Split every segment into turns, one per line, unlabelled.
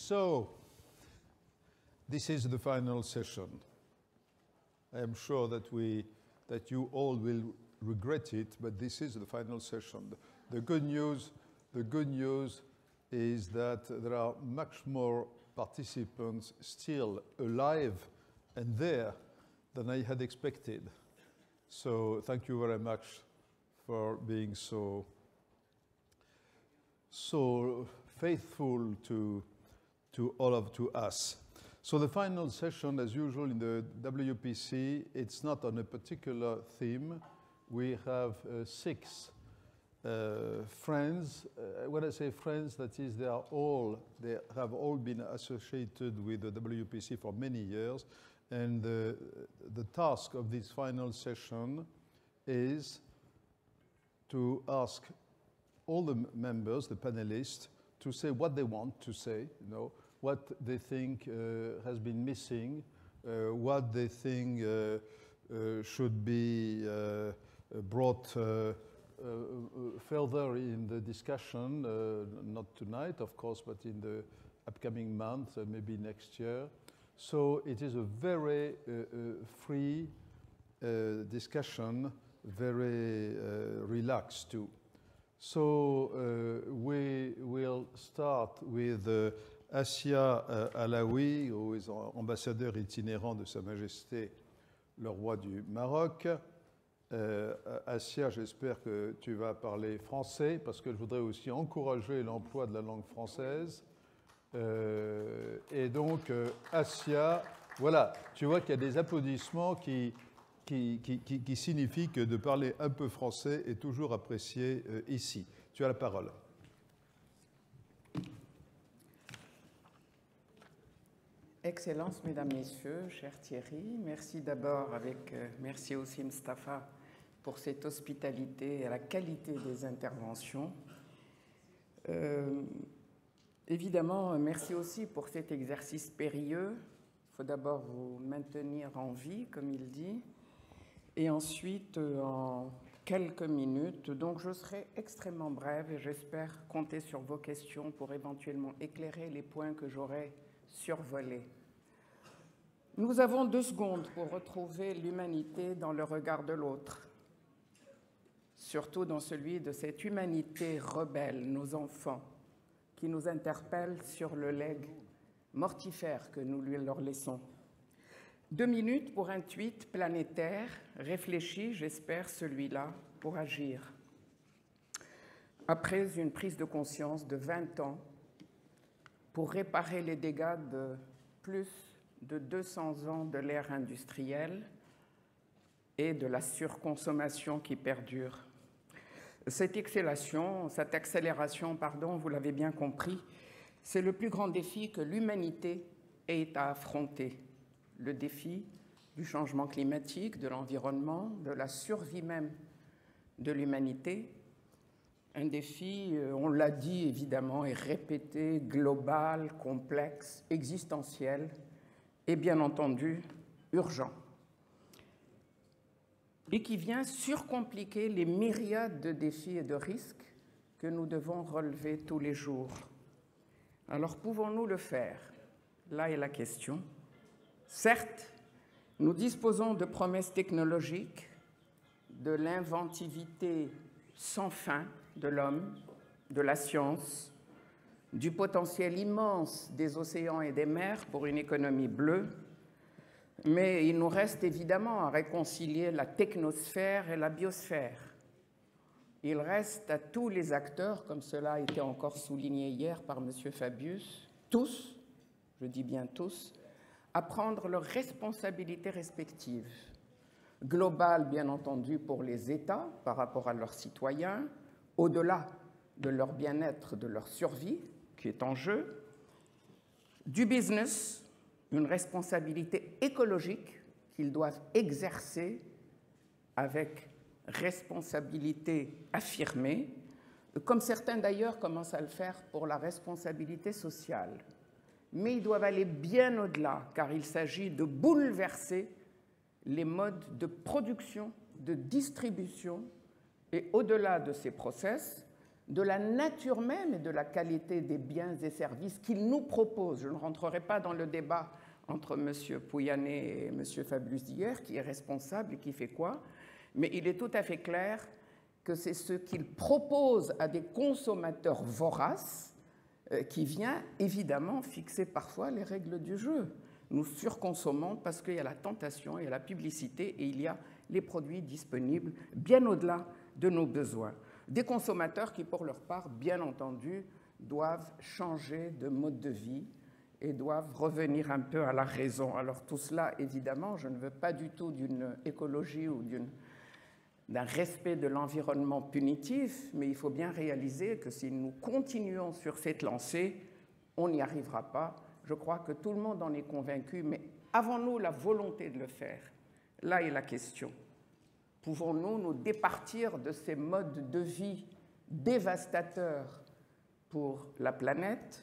So, this is the final session. I am sure that you all will regret it, but this is the final session. The good news is that there are much more participants still alive and there than I had expected. So thank you very much for being so faithful to us. So the final session, as usual in the WPC, it's not on a particular theme. We have 6 friends. When I say friends, that is, they have all been associated with the WPC for many years. And the task of this final session is to ask all the members, the panelists, to say what they want to say, what they think has been missing, what they think should be brought further in the discussion, not tonight, of course, but in the upcoming month, maybe next year. So it is a very free discussion, very relaxed too. So we will start with Assia Alaoui, who is ambassadeur itinérant de Sa Majesté le Roi du Maroc. Assia, j'espère que tu vas parler français, parce que je voudrais aussi encourager l'emploi de la langue française. Et donc, Assia, voilà, tu vois qu'il y a des applaudissements qui signifient que de parler un peu français est toujours apprécié ici. Tu as la parole.
Excellences, Mesdames, Messieurs, cher Thierry, merci d'abord merci aussi Mustapha pour cette hospitalité et la qualité des interventions. Évidemment, merci aussi pour cet exercice périlleux. Il faut d'abord vous maintenir en vie, comme il dit, et ensuite en quelques minutes. Donc je serai extrêmement brève et j'espère compter sur vos questions pour éventuellement éclairer les points que j'aurai survolés. Nous avons 2 secondes pour retrouver l'humanité dans le regard de l'autre, surtout dans celui de cette humanité rebelle, nos enfants, qui nous interpelle sur le legs mortifère que nous leur laissons. 2 minutes pour un tweet planétaire, réfléchi, j'espère, celui-là, pour agir. Après une prise de conscience de 20 ans, pour réparer les dégâts de plus de 200 ans de l'ère industrielle et de la surconsommation qui perdure. Cette accélération, vous l'avez bien compris, c'est le plus grand défi que l'humanité ait à affronter. Le défi du changement climatique, de l'environnement, de la survie même de l'humanité. Un défi, on l'a dit évidemment et répété, global, complexe, existentiel et bien entendu urgent. Et qui vient surcompliquer les myriades de défis et de risques que nous devons relever tous les jours. Alors, pouvons-nous le faire? Là est la question. Certes, nous disposons de promesses technologiques, de l'inventivité sans fin de l'homme, de la science, du potentiel immense des océans et des mers pour une économie bleue, mais il nous reste évidemment à réconcilier la technosphère et la biosphère. Il reste à tous les acteurs, comme cela a été encore souligné hier par M. Fabius, tous, je dis bien tous, à prendre leurs responsabilités respectives. Globales, bien entendu, pour les États par rapport à leurs citoyens, au-delà de leur bien-être, de leur survie, qui est en jeu, du business, une responsabilité écologique qu'ils doivent exercer avec responsabilité affirmée, comme certains d'ailleurs commencent à le faire pour la responsabilité sociale. Mais ils doivent aller bien au-delà, car il s'agit de bouleverser les modes de production, de distribution, et au-delà de ces process, de la nature même et de la qualité des biens et services qu'ils nous proposent. Je ne rentrerai pas dans le débat entre M. Pouyanné et M. Fabius-D'Hier, qui est responsable et qui fait quoi, mais il est tout à fait clair que c'est ce qu'ils proposent à des consommateurs voraces qui vient évidemment fixer parfois les règles du jeu. Nous surconsommons parce qu'il y a la tentation, il y a la publicité et il y a les produits disponibles bien au-delà de nos besoins. Des consommateurs qui, pour leur part, bien entendu, doivent changer de mode de vie et doivent revenir un peu à la raison. Alors tout cela, évidemment, je ne veux pas du tout d'une écologie ou d'un respect de l'environnement punitif, mais il faut bien réaliser que si nous continuons sur cette lancée, on n'y arrivera pas. Je crois que tout le monde en est convaincu, mais avons-nous la volonté de le faire? Là est la question. Pouvons-nous nous départir de ces modes de vie dévastateurs pour la planète,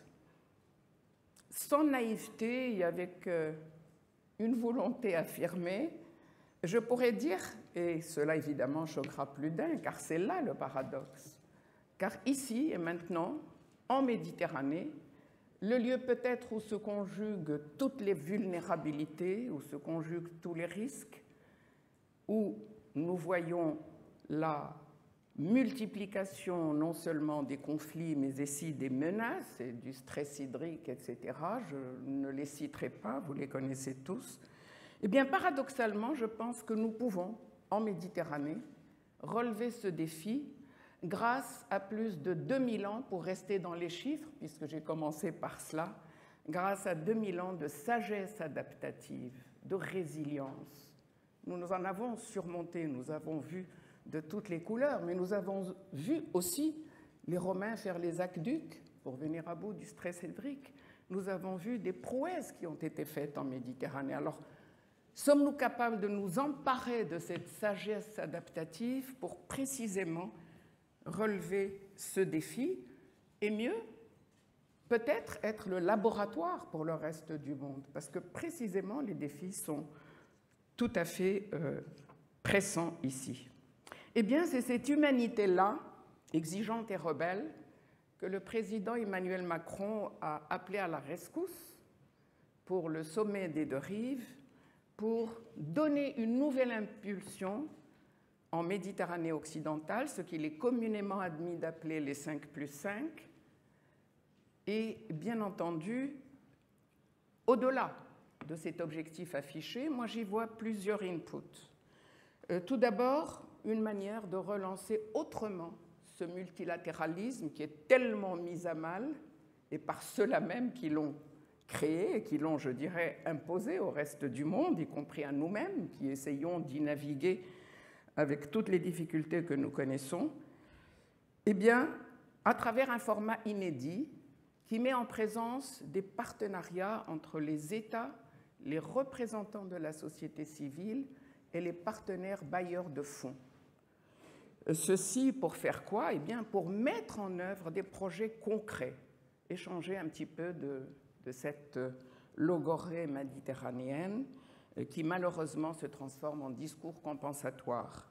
sans naïveté et avec une volonté affirmée? Je pourrais dire, et cela évidemment choquera plus d'un, car c'est là le paradoxe, car ici et maintenant, en Méditerranée, le lieu peut-être où se conjuguent toutes les vulnérabilités, où se conjuguent tous les risques, où nous voyons la multiplication non seulement des conflits, mais aussi des menaces et du stress hydrique, etc. Je ne les citerai pas, vous les connaissez tous. Eh bien, paradoxalement, je pense que nous pouvons, en Méditerranée, relever ce défi grâce à plus de 2000 ans, pour rester dans les chiffres, puisque j'ai commencé par cela, grâce à 2000 ans de sagesse adaptative, de résilience. Nous en avons surmonté, nous avons vu de toutes les couleurs, mais nous avons vu aussi les Romains faire les aqueducs pour venir à bout du stress hydrique. Nous avons vu des prouesses qui ont été faites en Méditerranée. Alors, sommes-nous capables de nous emparer de cette sagesse adaptative pour précisément relever ce défi et mieux, peut-être être le laboratoire pour le reste du monde, parce que précisément les défis sont tout à fait pressants ici. Eh bien, c'est cette humanité-là, exigeante et rebelle, que le président Emmanuel Macron a appelé à la rescousse pour le sommet des deux rives, pour donner une nouvelle impulsion en Méditerranée occidentale, ce qu'il est communément admis d'appeler les 5+5, et bien entendu, au-delà de cet objectif affiché, moi j'y vois plusieurs inputs. Tout d'abord, une manière de relancer autrement ce multilatéralisme qui est tellement mis à mal, et par ceux-là même qui l'ont créé et qui l'ont, je dirais, imposé au reste du monde, y compris à nous-mêmes, qui essayons d'y naviguer avec toutes les difficultés que nous connaissons, eh bien, à travers un format inédit qui met en présence des partenariats entre les États, les représentants de la société civile et les partenaires bailleurs de fonds. Ceci pour faire quoi? Eh bien, pour mettre en œuvre des projets concrets et changer un petit peu de cette logorrhée méditerranéenne qui malheureusement se transforme en discours compensatoire.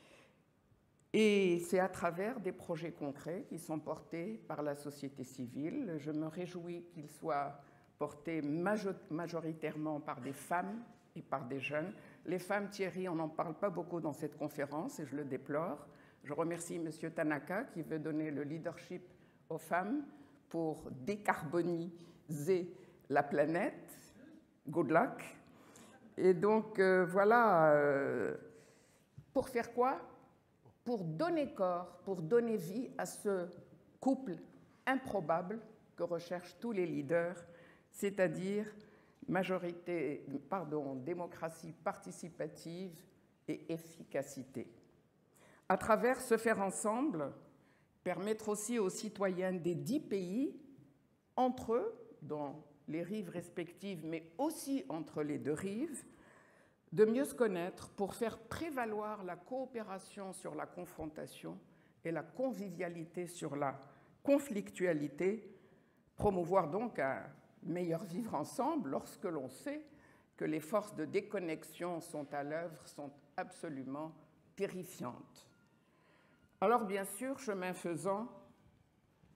Et c'est à travers des projets concrets qui sont portés par la société civile. Je me réjouis qu'ils soient portés majoritairement par des femmes et par des jeunes. Les femmes, Thierry, on n'en parle pas beaucoup dans cette conférence et je le déplore. Je remercie M. Tanaka qui veut donner le leadership aux femmes pour décarboniser la planète. Good luck. Et donc, voilà, pour faire quoi? Pour donner corps, pour donner vie à ce couple improbable que recherchent tous les leaders, c'est-à-dire démocratie participative et efficacité. À travers ce faire ensemble, permettre aussi aux citoyens des 10 pays, entre eux, dans les rives respectives, mais aussi entre les deux rives, de mieux se connaître pour faire prévaloir la coopération sur la confrontation et la convivialité sur la conflictualité, promouvoir donc un meilleur vivre ensemble lorsque l'on sait que les forces de déconnexion sont à l'œuvre, sont absolument terrifiantes. Alors bien sûr, chemin faisant,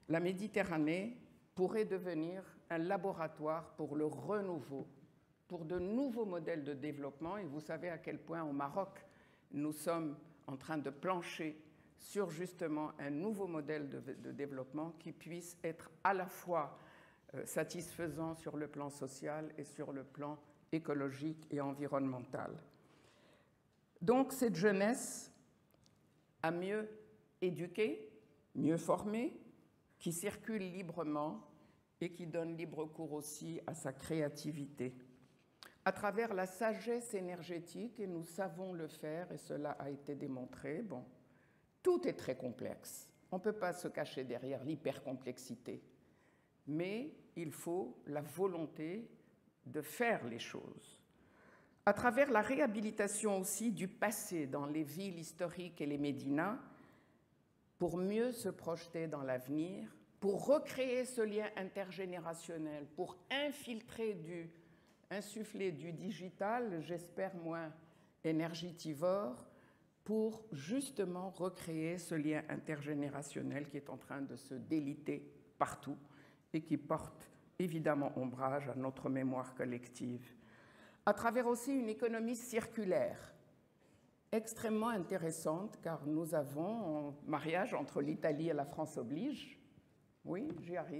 la Méditerranée pourrait devenir un laboratoire pour le renouveau, pour de nouveaux modèles de développement. Et vous savez à quel point au Maroc, nous sommes en train de plancher sur justement un nouveau modèle de développement qui puisse être à la fois satisfaisant sur le plan social et sur le plan écologique et environnemental. Donc cette jeunesse à mieux éduquer, mieux former, qui circule librement et qui donne libre cours aussi à sa créativité. À travers la sagesse énergétique, et nous savons le faire, et cela a été démontré, bon, tout est très complexe. On ne peut pas se cacher derrière l'hypercomplexité, mais il faut la volonté de faire les choses. À travers la réhabilitation aussi du passé dans les villes historiques et les médinas, pour mieux se projeter dans l'avenir, pour recréer ce lien intergénérationnel, pour insuffler du digital, j'espère moins énergivore, pour justement recréer ce lien intergénérationnel qui est en train de se déliter partout et qui porte évidemment ombrage à notre mémoire collective. À travers aussi une économie circulaire, extrêmement intéressante, car nous avons un mariage entre l'Italie et la France oblige. Oui, j'y arrive.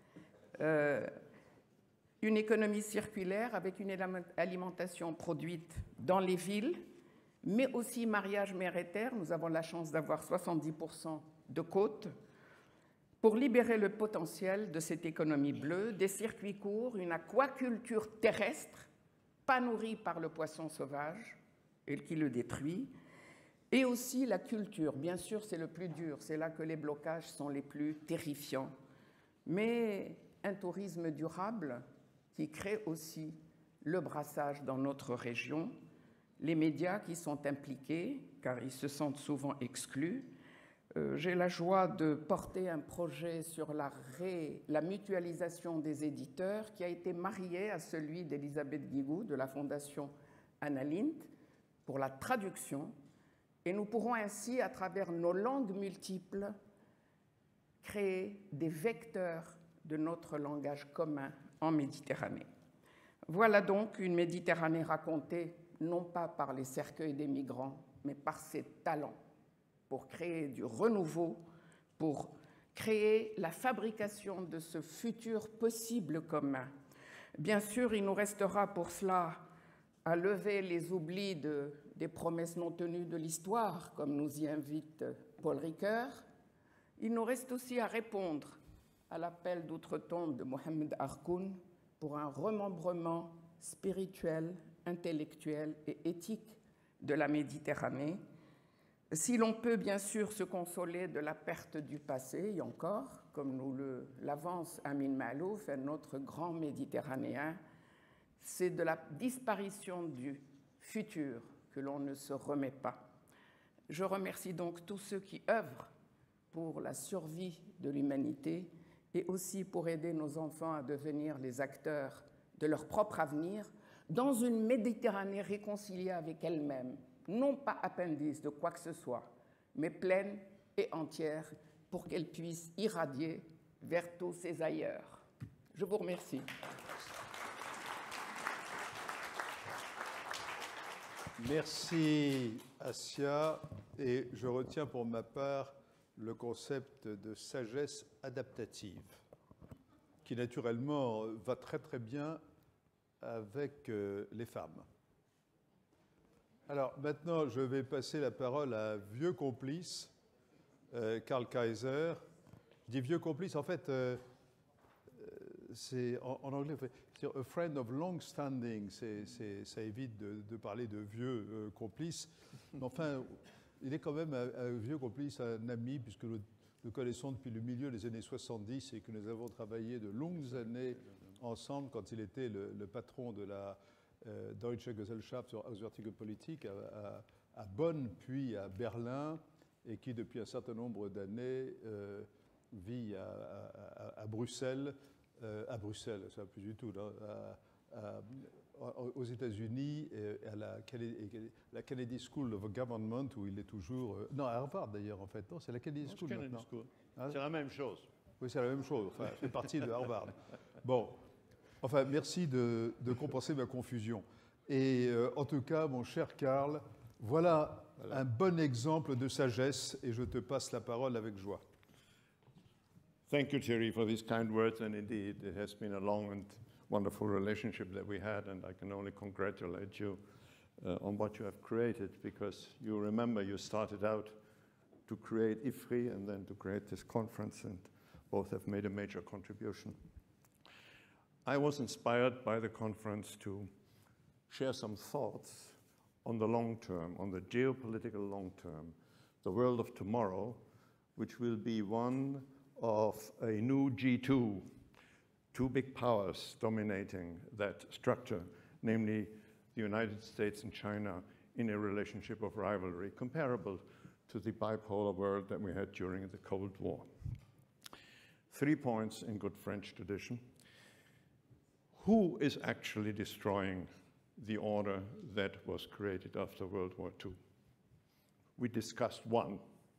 Une économie circulaire avec une alimentation produite dans les villes, mais aussi mariage mer et terre. Nous avons la chance d'avoir 70% de côtes pour libérer le potentiel de cette économie bleue, des circuits courts, une aquaculture terrestre, pas nourrie par le poisson sauvage, et qui le détruit, et aussi la culture. Bien sûr, c'est le plus dur, c'est là que les blocages sont les plus terrifiants. Mais un tourisme durable qui crée aussi le brassage dans notre région, les médias qui sont impliqués, car ils se sentent souvent exclus. J'ai la joie de porter un projet sur la mutualisation des éditeurs qui a été marié à celui d'Elisabeth Guigou de la Fondation Anna Lindh pour la traduction, et nous pourrons ainsi, à travers nos langues multiples, créer des vecteurs de notre langage commun en Méditerranée. Voilà donc une Méditerranée racontée non pas par les cercueils des migrants, mais par ses talents, pour créer du renouveau, pour créer la fabrication de ce futur possible commun. Bien sûr, il nous restera pour cela à lever les oublis des promesses non tenues de l'histoire, comme nous y invite Paul Ricoeur. Il nous reste aussi à répondre à l'appel d'outre-tombe de Mohamed Harkoun pour un remembrement spirituel, intellectuel et éthique de la Méditerranée. Si l'on peut bien sûr se consoler de la perte du passé, et encore, comme nous l'avance Amin Maalouf, un autre grand méditerranéen, c'est de la disparition du futur que l'on ne se remet pas. Je remercie donc tous ceux qui œuvrent pour la survie de l'humanité et aussi pour aider nos enfants à devenir les acteurs de leur propre avenir dans une Méditerranée réconciliée avec elle-même, non pas appendice de quoi que ce soit, mais pleine et entière pour qu'elle puisse irradier vers tous ses ailleurs. Je vous remercie.
Merci Assia, et je retiens pour ma part le concept de sagesse adaptative, qui naturellement va très très bien avec les femmes. Alors maintenant, je vais passer la parole à un vieux complice, Karl Kaiser. Je dis vieux complice, en fait, c'est en anglais, c'est a friend of long standing, ça évite de parler de vieux complices. Mais enfin, il est quand même un vieux complice, un ami, puisque nous connaissons depuis le milieu des années 70 et que nous avons travaillé de longues années ensemble quand il était le patron de la Deutsche Gesellschaft für Auswärtige Politik à Bonn, puis à Berlin, et qui depuis un certain nombre d'années vit à Bruxelles, ça va plus du tout, aux États-Unis, à la Kennedy School of Government, où il est toujours... non, à Harvard d'ailleurs, en fait. Non, c'est la Kennedy School maintenant.
C'est la même chose.
Oui, c'est la même chose. Enfin, je fais partie de Harvard. Bon, enfin, merci de compenser ma confusion. Et en tout cas, mon cher Karl, voilà un bon exemple de sagesse et je te passe la parole avec joie.
Thank you, Thierry, for these kind words. And indeed, it has been a long and wonderful relationship that we had, and I can only congratulate you on what you have created, because you remember you started out to create IFRI and then to create this conference, and both have made a major contribution. I was inspired by the conference to share some thoughts on the long term, on the geopolitical long term, the world of tomorrow, which will be one of a new G2, two big powers dominating that structure, namely the United States and China in a relationship of rivalry comparable to the bipolar world that we had during the Cold War. 3 points in good French tradition. Who is actually destroying the order that was created after World War II? We discussed one.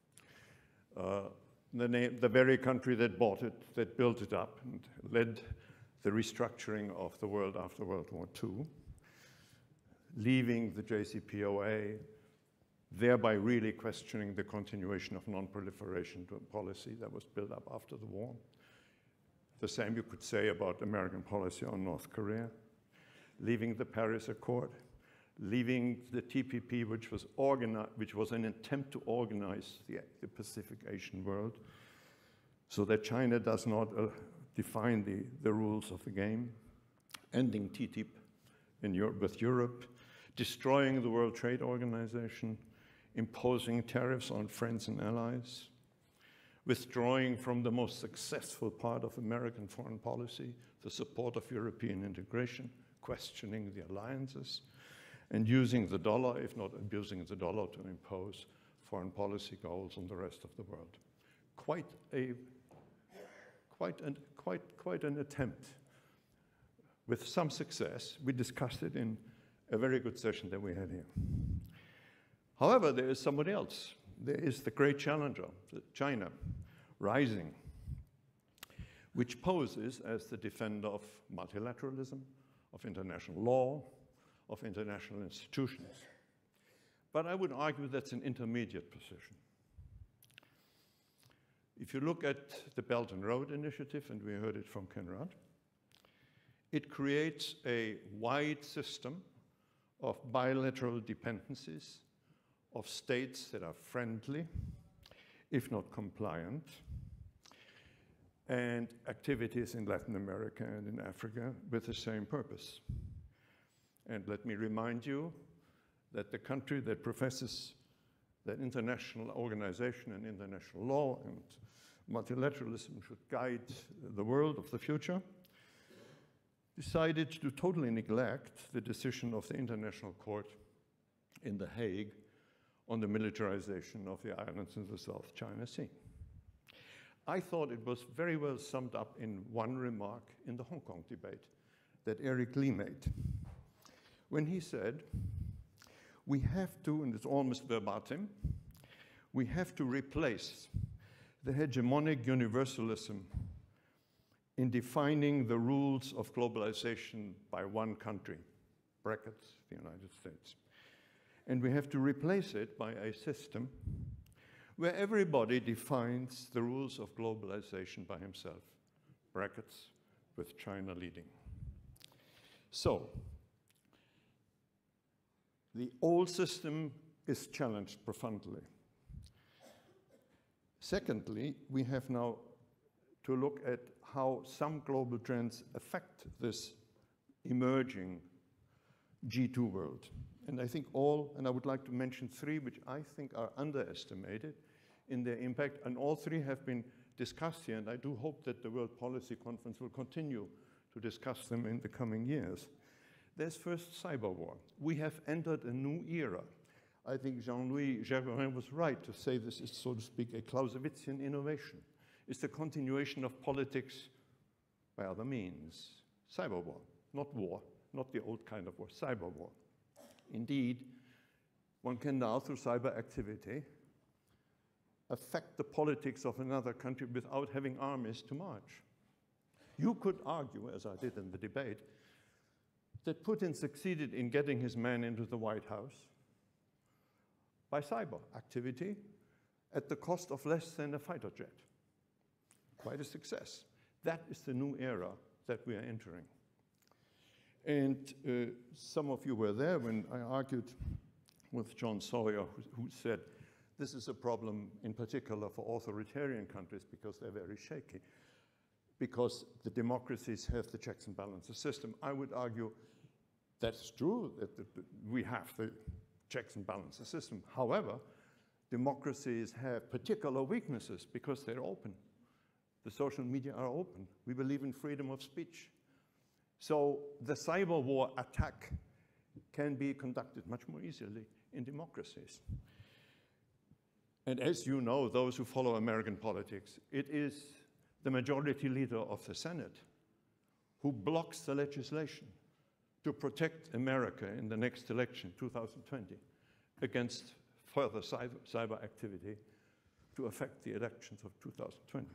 The very country that bought it, that built it up and led the restructuring of the world after World War II, leaving the JCPOA, thereby really questioning the continuation of non-proliferation policy that was built up after the war. The same you could say about American policy on North Korea, leaving the Paris Accord, leaving the TPP, which was an attempt to organize the Pacific Asian world so that China does not define the rules of the game, ending TTIP with Europe, destroying the World Trade Organization, imposing tariffs on friends and allies, withdrawing from the most successful part of American foreign policy, the support of European integration, questioning the alliances, and using the dollar, if not abusing the dollar, to impose foreign policy goals on the rest of the world. Quite an attempt. With some success, we discussed it in a very good session that we had here. However, there is somebody else. There is the great challenger, China, rising, which poses as the defender of multilateralism, of international law, of international institutions. But I would argue that's an intermediate position. If you look at the Belt and Road Initiative, and we heard it from Conrad, it creates a wide system of bilateral dependencies of states that are friendly, if not compliant, and activities in Latin America and in Africa with the same purpose. And let me remind you that the country that professes that international organization and international law and multilateralism should guide the world of the future decided to totally neglect the decision of the International Court in The Hague on the militarization of the islands in the South China Sea. I thought it was very well summed up in one remark in the Hong Kong debate that Eric Lee made, when he said, we have to, and it's almost verbatim, we have to replace the hegemonic universalism in defining the rules of globalization by one country, brackets, the United States. And we have to replace it by a system where everybody defines the rules of globalization by himself, brackets, with China leading. So, the old system is challenged profoundly. Secondly, we have now to look at how some global trends affect this emerging G2 world. And I think and I would like to mention 3 which I think are underestimated in their impact, and all 3 have been discussed here, and I do hope that the World Policy Conference will continue to discuss them in the coming years. There's first cyber war. We have entered a new era. I think Jean-Louis Gerberin was right to say this is, so to speak, a Clausewitzian innovation. It's the continuation of politics by other means. Cyber war, not the old kind of war, cyber war. Indeed, one can now, through cyber activity, affect the politics of another country without having armies to march. You could argue, as I did in the debate, that Putin succeeded in getting his men into the White House by cyber activity at the cost of less than a fighter jet. Quite a success. That is the new era that we are entering. And some of you were there when I argued with John Sawyer, who said, this is a problem in particular for authoritarian countries because they're very shaky, because the democracies have the checks and balances system. I would argue that's true, that we have the checks and balances system. However, democracies have particular weaknesses because they're open. The social media are open. We believe in freedom of speech. So the cyber war attack can be conducted much more easily in democracies. And as you know, those who follow American politics, it is the majority leader of the Senate who blocks the legislation to protect America in the next election, 2020, against further cyber activity to affect the elections of 2020.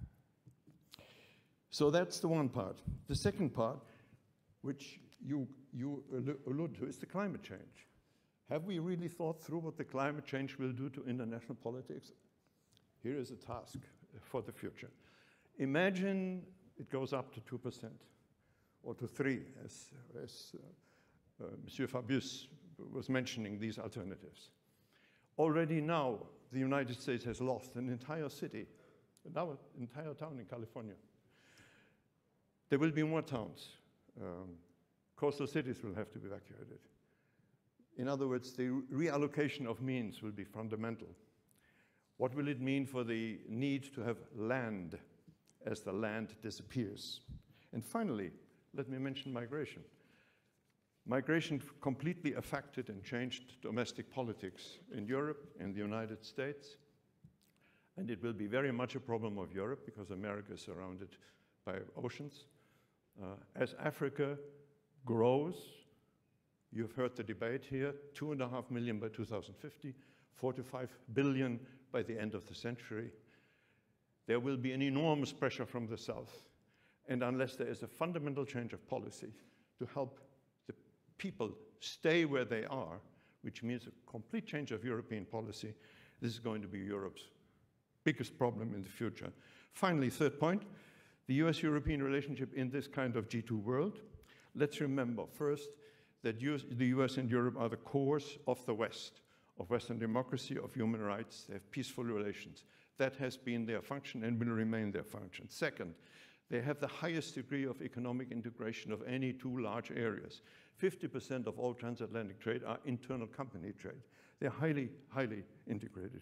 So that's the one part. The second part, which you allude to, is the climate change. Have we really thought through what the climate change will do to international politics? Here is a task for the future. Imagine it goes up to 2% or to 3%, as Monsieur Fabius was mentioning these alternatives. Already now, the United States has lost an entire city, now an entire town in California. There will be more towns. Coastal cities will have to be evacuated. In other words, the reallocation of means will be fundamental. What will it mean for the need to have land as the land disappears? And finally, let me mention migration. Migration completely affected and changed domestic politics in Europe and the United States. And it will be very much a problem of Europe because America is surrounded by oceans. As Africa grows, you've heard the debate here, 2.5 million by 2050, 4 to 5 billion by the end of the century. There will be an enormous pressure from the south. And unless there is a fundamental change of policy to help the people stay where they are, which means a complete change of European policy, this is going to be Europe's biggest problem in the future. Finally, third point, the US-European relationship in this kind of G2 world. Let's remember first that the US and Europe are the cores of the West, of Western democracy, of human rights. They have peaceful relations. That has been their function and will remain their function. Second, they have the highest degree of economic integration of any two large areas. 50% of all transatlantic trade are internal company trade. They're highly, highly integrated.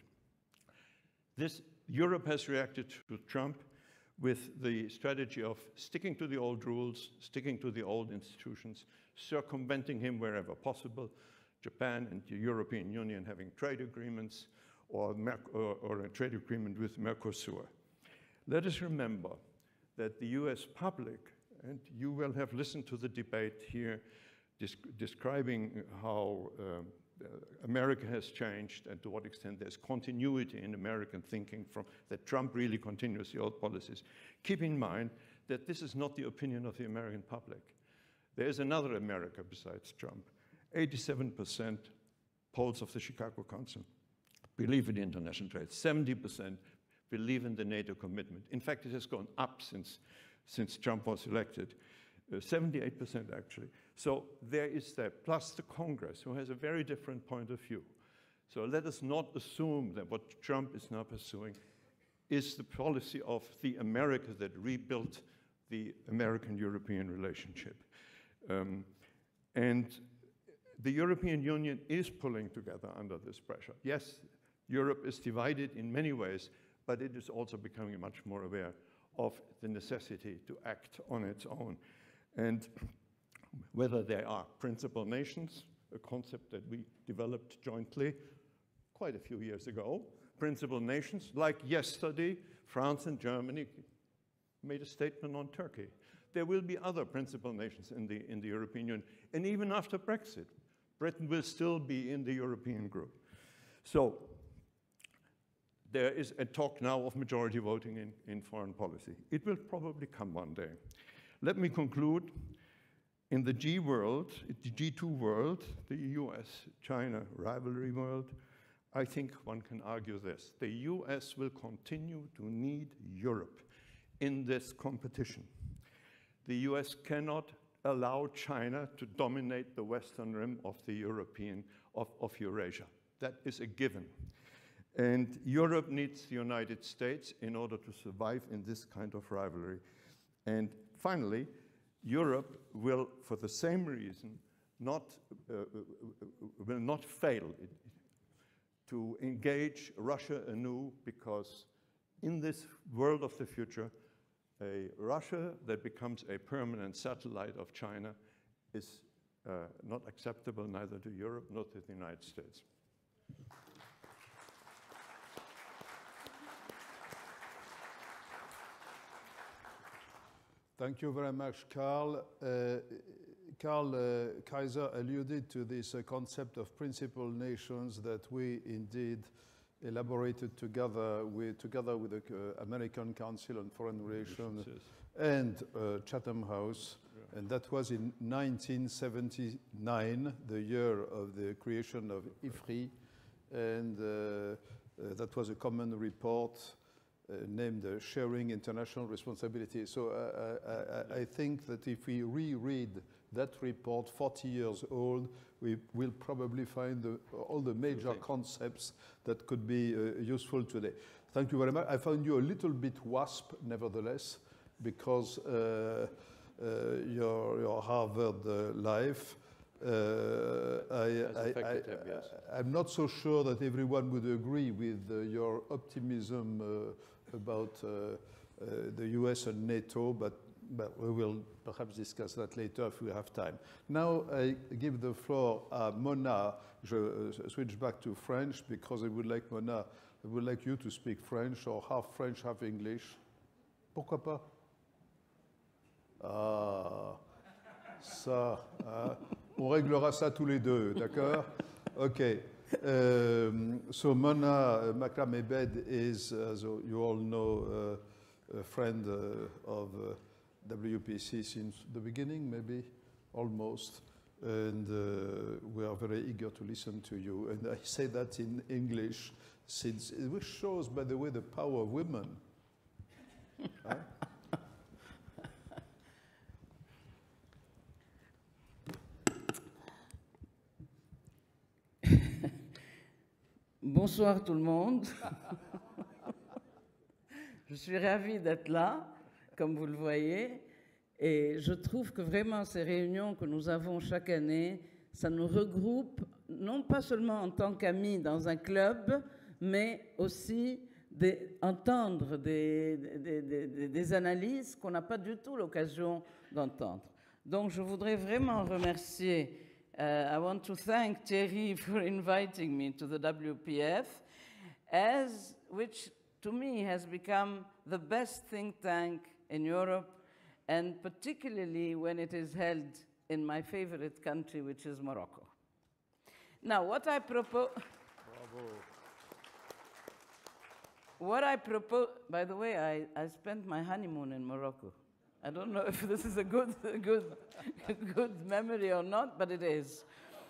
Europe has reacted to Trump with the strategy of sticking to the old rules, sticking to the old institutions, circumventing him wherever possible. Japan and the European Union having trade agreements or a trade agreement with Mercosur. Let us remember that the US public, and you will have listened to the debate here describing how America has changed and to what extent there's continuity in American thinking from that Trump really continues the old policies. Keep in mind that this is not the opinion of the American public. There is another America besides Trump. 87% polls of the Chicago Council believe in international trade. 70% believe in the NATO commitment. In fact, it has gone up since Trump was elected. 78% actually. So there is that, plus the Congress, who has a very different point of view. So let us not assume that what Trump is now pursuing is the policy of the America that rebuilt the American-European relationship. And the European Union is pulling together under this pressure. Yes, Europe is divided in many ways, but it is also becoming much more aware of the necessity to act on its own. And whether they are principal nations, a concept that we developed jointly quite a few years ago, principal nations, like yesterday, France and Germany made a statement on Turkey. There will be other principal nations in the European Union. And even after Brexit, Britain will still be in the European group. So there is a talk now of majority voting in foreign policy. It will probably come one day. Let me conclude. In the G world, the G2 world, the US-China rivalry world, I think one can argue this. The US will continue to need Europe in this competition. The US cannot allow China to dominate the western rim of the of Eurasia. That is a given. And Europe needs the United States in order to survive in this kind of rivalry. And finally, Europe will, for the same reason, will not fail to engage Russia anew, because in this world of the future, a Russia that becomes a permanent satellite of China is not acceptable neither to Europe nor to the United States.
Thank you very much, Karl. Karl Kaiser alluded to this concept of principal nations that we indeed elaborated together with the American Council on Foreign Relations and Chatham House. Yeah. And that was in 1979, the year of the creation of IFRI. And that was a common report named Sharing International Responsibility. So I think that if we reread that report, 40 years old, we will probably find all the major concepts that could be useful today. Thank you very much. I found you a little bit wasp, nevertheless, because your Harvard life. I'm not so sure that everyone would agree with your optimism about the US and NATO, but we will perhaps discuss that later if we have time. Now I give the floor à Mona. Je switch back to French because I would like, Mona, I would like you to speak French, or half French, half English. Pourquoi pas? Ah, ça, on réglera ça tous les deux, d'accord? Okay. So Mona Makram-Ebed is, as you all know, a friend of WPC since the beginning, maybe, almost. And we are very eager to listen to you. And I say that in English, which shows, by the way, the power of women. Huh?
Bonsoir tout le monde. Je suis ravie d'être là, comme vous le voyez, et je trouve que vraiment ces réunions que nous avons chaque année, ça nous regroupe, non pas seulement en tant qu'amis dans un club, mais aussi entendre des analyses qu'on n'a pas du tout l'occasion d'entendre. Donc je voudrais vraiment remercier I want to thank Thierry for inviting me to the WPF, which to me has become the best think tank in Europe, and particularly when it is held in my favorite country, which is Morocco. Now, what I propose... What I propose... By the way, I spent my honeymoon in Morocco. I don't know if this is a good memory or not, but it is.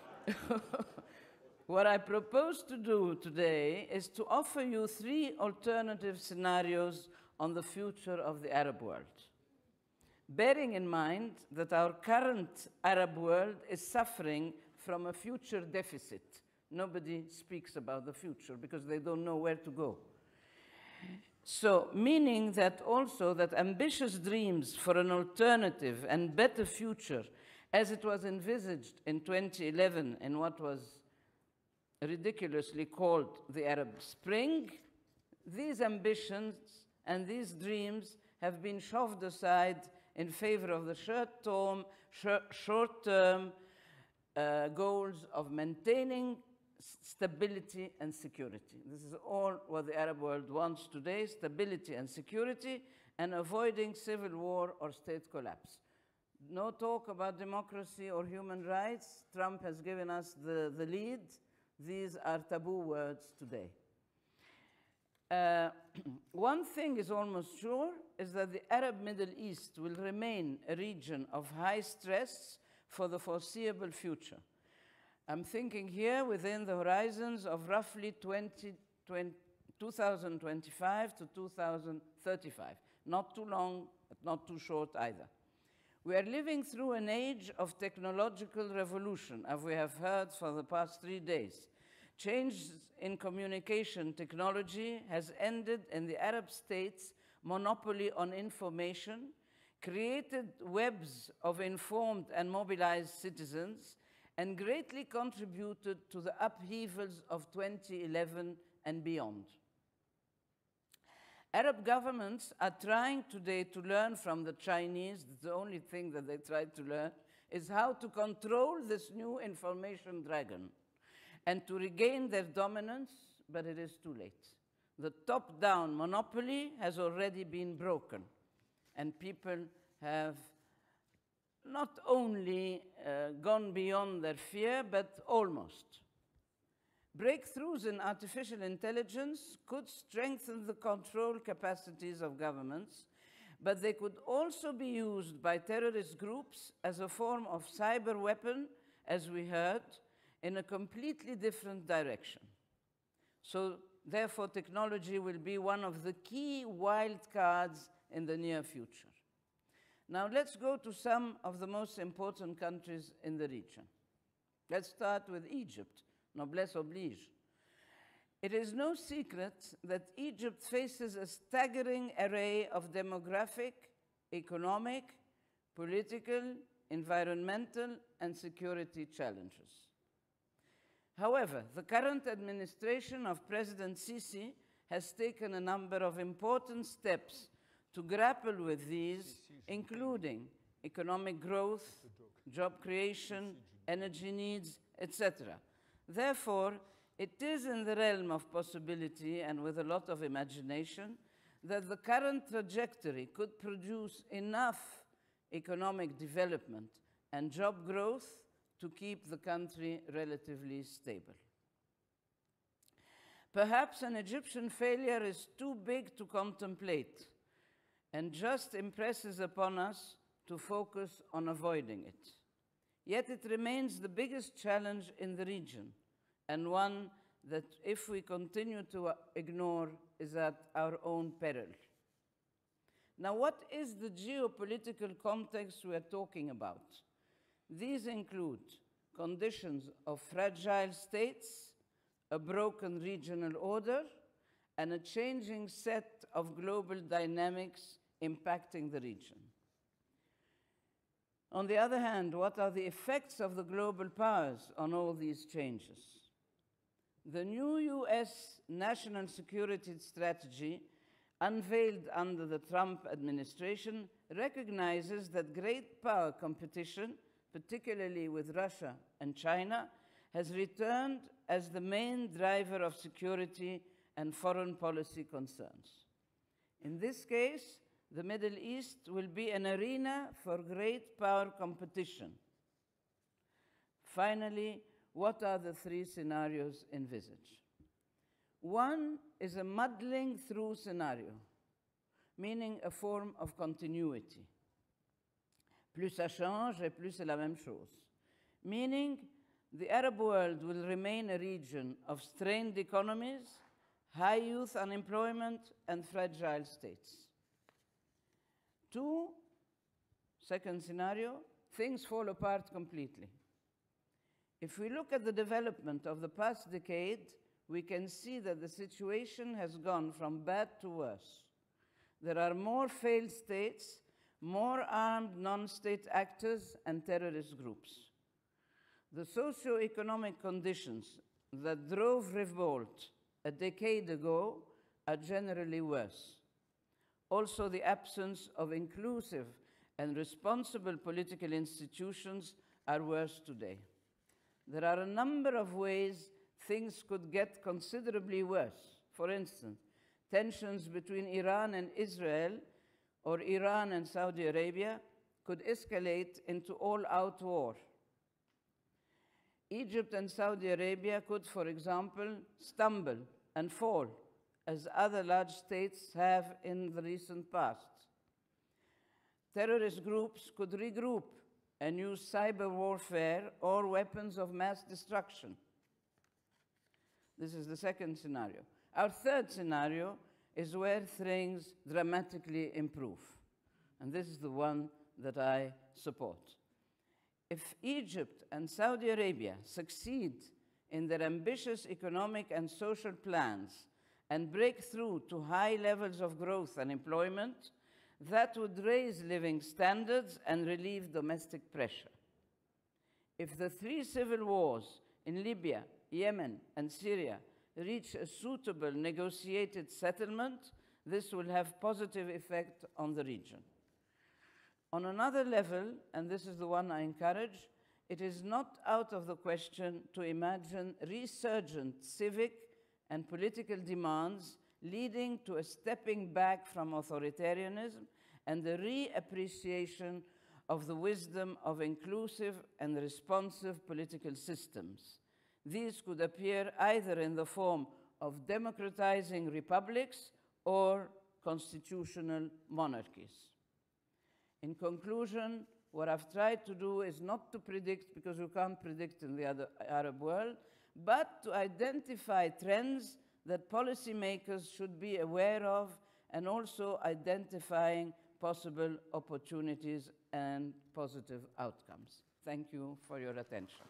What I propose to do today is to offer you 3 alternative scenarios on the future of the Arab world, bearing in mind that our current Arab world is suffering from a future deficit. Nobody speaks about the future because they don't know where to go. So, meaning that also that ambitious dreams for an alternative and better future, as it was envisaged in 2011 in what was ridiculously called the Arab Spring, these ambitions and these dreams have been shoved aside in favor of the short-term goals of maintaining stability and security. This is all what the Arab world wants today, stability and security, and avoiding civil war or state collapse. No talk about democracy or human rights. Trump has given us the lead. These are taboo words today. One thing is almost sure, is that the Arab Middle East will remain a region of high stress for the foreseeable future. I'm thinking here within the horizons of roughly 2025 to 2035. Not too long, but not too short either. We are living through an age of technological revolution, as we have heard for the past 3 days. Change in communication technology has ended in the Arab states' monopoly on information, created webs of informed and mobilized citizens, and greatly contributed to the upheavals of 2011 and beyond. Arab governments are trying today to learn from the Chinese. The only thing that they try to learn is how to control this new information dragon and to regain their dominance, but it is too late. The top-down monopoly has already been broken, and people have not only gone beyond their fear, but almost. Breakthroughs in artificial intelligence could strengthen the control capacities of governments, but they could also be used by terrorist groups as a form of cyber weapon, as we heard, in a completely different direction. So, therefore, technology will be one of the key wild cards in the near future. Now, let's go to some of the most important countries in the region. Let's start with Egypt. Noblesse oblige. It is no secret that Egypt faces a staggering array of demographic, economic, political, environmental, and security challenges. However, the current administration of President Sisi has taken a number of important steps to grapple with these, including economic growth, job creation, energy needs, etc. Therefore, it is in the realm of possibility and with a lot of imagination that the current trajectory could produce enough economic development and job growth to keep the country relatively stable. Perhaps an Egyptian failure is too big to contemplate and just impresses upon us to focus on avoiding it. Yet it remains the biggest challenge in the region, and one that, if we continue to ignore, is at our own peril. Now, what is the geopolitical context we are talking about? These include conditions of fragile states, a broken regional order, and a changing set of global dynamics impacting the region. On the other hand, what are the effects of the global powers on all these changes? The new US national security strategy, unveiled under the Trump administration, recognizes that great power competition, particularly with Russia and China, has returned as the main driver of security and foreign policy concerns. In this case, the Middle East will be an arena for great power competition. Finally, what are the three scenarios envisaged? One is a muddling through scenario, meaning a form of continuity. Plus ça change et plus c'est la même chose. Meaning the Arab world will remain a region of strained economies, high youth unemployment, and fragile states. Two, second scenario, things fall apart completely. If we look at the development of the past decade, we can see that the situation has gone from bad to worse. There are more failed states, more armed non-state actors, and terrorist groups. The socio-economic conditions that drove revolt a decade ago are generally worse. Also, the absence of inclusive and responsible political institutions are worse today. There are a number of ways things could get considerably worse. For instance, tensions between Iran and Israel or Iran and Saudi Arabia could escalate into all-out war. Egypt and Saudi Arabia could, for example, stumble and fall as other large states have in the recent past. Terrorist groups could regroup and use cyber warfare or weapons of mass destruction. This is the second scenario. Our third scenario is where things dramatically improve. And this is the one that I support. If Egypt and Saudi Arabia succeed in their ambitious economic and social plans and break through to high levels of growth and employment, that would raise living standards and relieve domestic pressure. If the three civil wars in Libya, Yemen, and Syria reach a suitable negotiated settlement, this will have positive effect on the region. On another level, and this is the one I encourage, it is not out of the question to imagine resurgent civic and political demands leading to a stepping back from authoritarianism and the reappreciation of the wisdom of inclusive and responsive political systems. These could appear either in the form of democratizing republics or constitutional monarchies. In conclusion, what I've tried to do is not to predict, because you can't predict in the other Arab world, but to identify trends that policymakers should be aware of, and also identifying possible opportunities and positive outcomes. Thank you for your attention.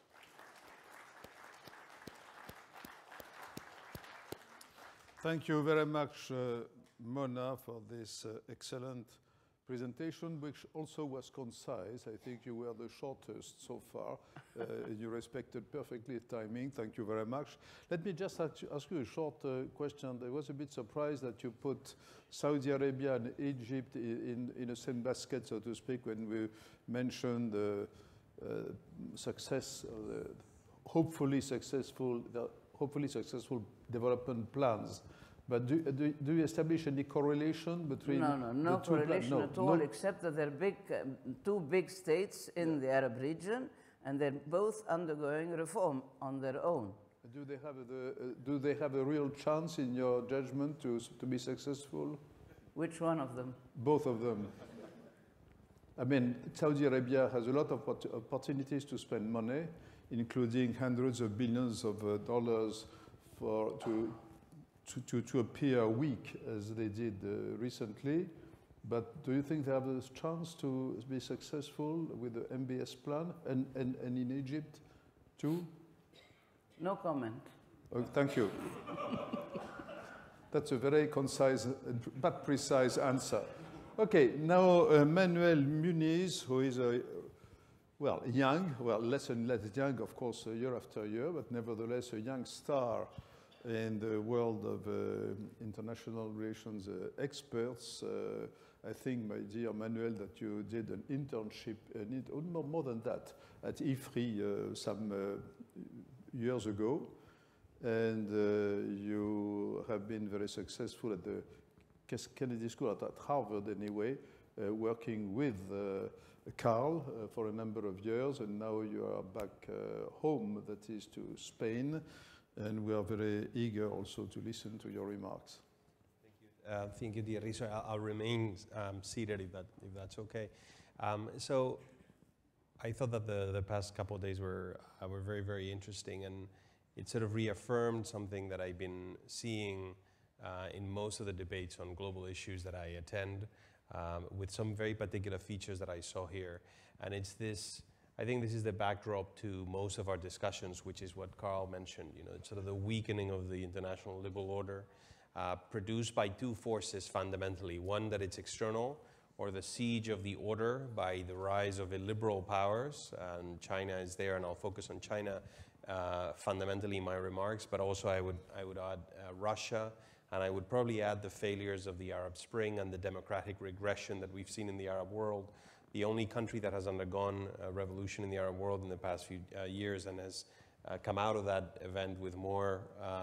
Thank you very much, Mona, for this excellent presentation, which also was concise. I think you were the shortest so far. You respected perfectly timing. Thank you very much. Let me just ask you a short question. I was a bit surprised that you put Saudi Arabia and Egypt in the same basket, so to speak, when we mentioned the success, hopefully successful development plans. But do you establish any correlation between
no correlation at all, except that they're two big states in the Arab region, and they're both undergoing reform on their own.
Do they have a real chance, in your judgment, to be successful?
Which one of them?
Both of them. I mean, Saudi Arabia has a lot of opportunities to spend money, including hundreds of billions of dollars to appear weak, as they did recently. But do you think they have a chance to be successful with the MBS plan, and in Egypt too?
No comment.
Oh, thank you. That's a very concise but precise answer. Okay, now Manuel Muniz, who is less and less young, of course, year after year, but nevertheless a young star in the world of international relations experts. I think, my dear Manuel, that you did an internship, more than that, at IFRI some years ago, and you have been very successful at the Kennedy School, at Harvard anyway, working with Carl for a number of years, and now you are back home, that is to Spain, and we are very eager also to listen to your remarks.
Thank you, dear Riso. I'll remain seated if that's okay. So I thought that the past couple of days were very, very interesting, and it sort of reaffirmed something that I've been seeing in most of the debates on global issues that I attend, with some very particular features that I saw here. And it's this, I think this is the backdrop to most of our discussions, which is what Carl mentioned, it's sort of the weakening of the international liberal order, produced by two forces fundamentally. One, that it's external, or the siege of the order by the rise of illiberal powers, and China is there, and I'll focus on China fundamentally in my remarks, but also I would add Russia, and I would probably add the failures of the Arab Spring and the democratic regression that we've seen in the Arab world. The only country that has undergone a revolution in the Arab world in the past few years and has come out of that event with more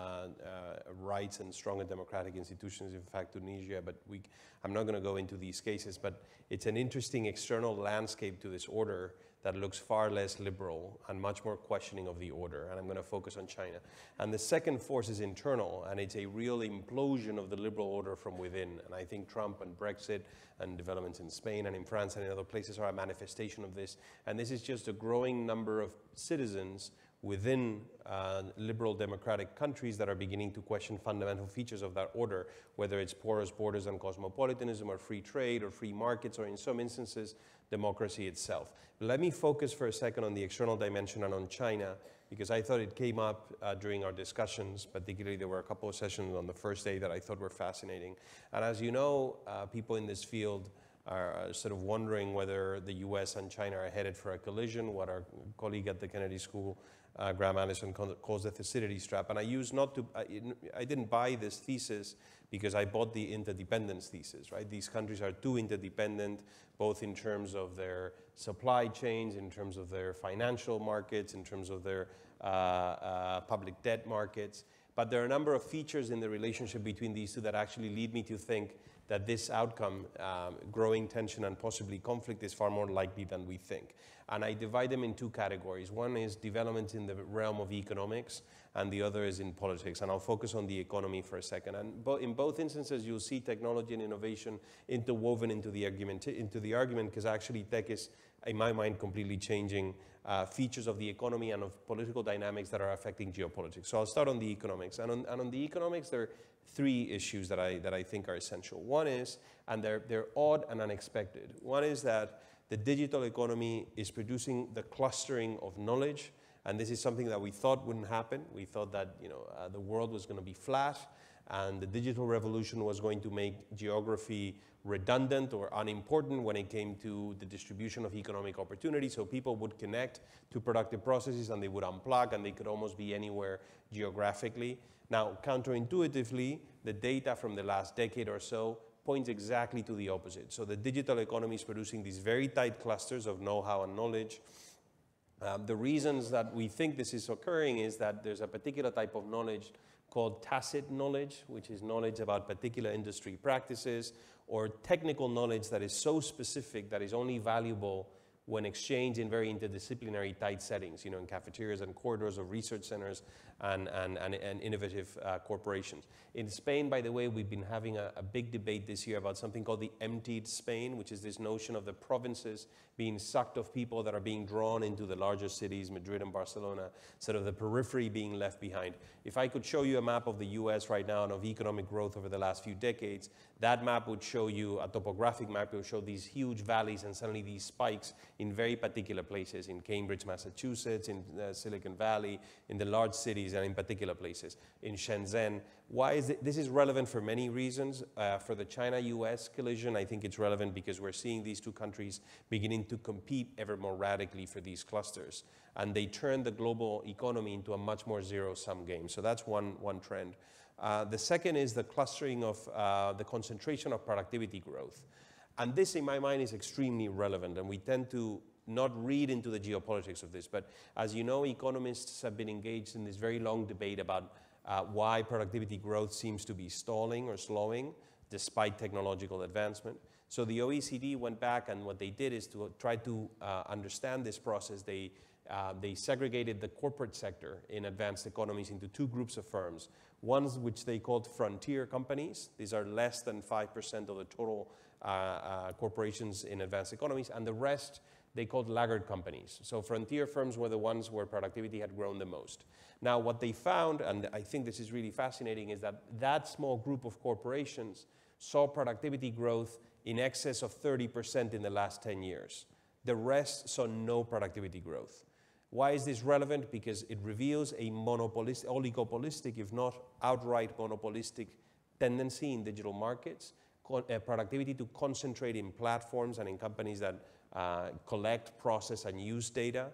rights and stronger democratic institutions. In fact, Tunisia, but I'm not going to go into these cases, but it's an interesting external landscape to this order that looks far less liberal and much more questioning of the order, and I'm going to focus on China. And the second force is internal, and it's a real implosion of the liberal order from within, and I think Trump and Brexit and developments in Spain and in France and in other places are a manifestation of this, and this is just a growing number of citizens within liberal democratic countries that are beginning to question fundamental features of that order, whether it's porous borders and cosmopolitanism or free trade or free markets or in some instances, democracy itself. But let me focus for a second on the external dimension and on China, because I thought it came up during our discussions. Particularly, there were a couple of sessions on the first day that I thought were fascinating. And as you know, people in this field are sort of wondering whether the US and China are headed for a collision, what our colleague at the Kennedy School, Graham Allison, calls the Thucydides trap. And I didn't buy this thesis because I bought the interdependence thesis, right? These countries are too interdependent, both in terms of their supply chains, in terms of their financial markets, in terms of their public debt markets. But there are a number of features in the relationship between these two that actually lead me to think that this outcome, growing tension and possibly conflict, is far more likely than we think. And I divide them in two categories. One is development in the realm of economics, and the other is in politics. And I'll focus on the economy for a second. And in both instances, you'll see technology and innovation interwoven into the argument, because actually tech is, in my mind, completely changing features of the economy and of political dynamics that are affecting geopolitics. So I'll start on the economics. And on the economics, there are three issues that I think are essential. One is, and they're odd and unexpected. One is that the digital economy is producing the clustering of knowledge, and this is something that we thought wouldn't happen. We thought that the world was going to be flat, and the digital revolution was going to make geography redundant or unimportant when it came to the distribution of economic opportunity. So people would connect to productive processes and they would unplug, and they could almost be anywhere geographically. Now, counterintuitively, the data from the last decade or so points exactly to the opposite. So the digital economy is producing these very tight clusters of know-how and knowledge. The reasons that we think this is occurring is that there's a particular type of knowledge called tacit knowledge, which is knowledge about particular industry practices, or technical knowledge that is so specific that is only valuable when exchanged in very interdisciplinary tight settings, in cafeterias and corridors of research centers and innovative corporations. In Spain, by the way, we've been having a big debate this year about something called the emptied Spain, which is this notion of the provinces being sucked of people that are being drawn into the larger cities, Madrid and Barcelona, sort of the periphery being left behind. If I could show you a map of the US right now and of economic growth over the last few decades, that map would show you, a topographic map, it would show these huge valleys and suddenly these spikes in very particular places, in Cambridge, Massachusetts, in Silicon Valley, in the large cities, and in particular places, in Shenzhen. Why is it? This is relevant for many reasons. For the China-US collision, I think it's relevant because we're seeing these two countries beginning to compete ever more radically for these clusters. And they turn the global economy into a much more zero-sum game. So that's one trend. The second is the clustering of the concentration of productivity growth. And this, in my mind, is extremely relevant, and we tend to not read into the geopolitics of this. But as you know, economists have been engaged in this very long debate about why productivity growth seems to be stalling or slowing despite technological advancement. So the OECD went back, and what they did is to try to understand this process. They segregated the corporate sector in advanced economies into two groups of firms. Ones which they called frontier companies. These are less than 5% of the total corporations in advanced economies, and the rest they called laggard companies. So frontier firms were the ones where productivity had grown the most. Now what they found, and I think this is really fascinating, is that that small group of corporations saw productivity growth in excess of 30% in the last 10 years. The rest saw no productivity growth. Why is this relevant? Because it reveals a monopolistic, oligopolistic, if not outright monopolistic tendency in digital markets, productivity to concentrate in platforms and in companies that collect, process, and use data.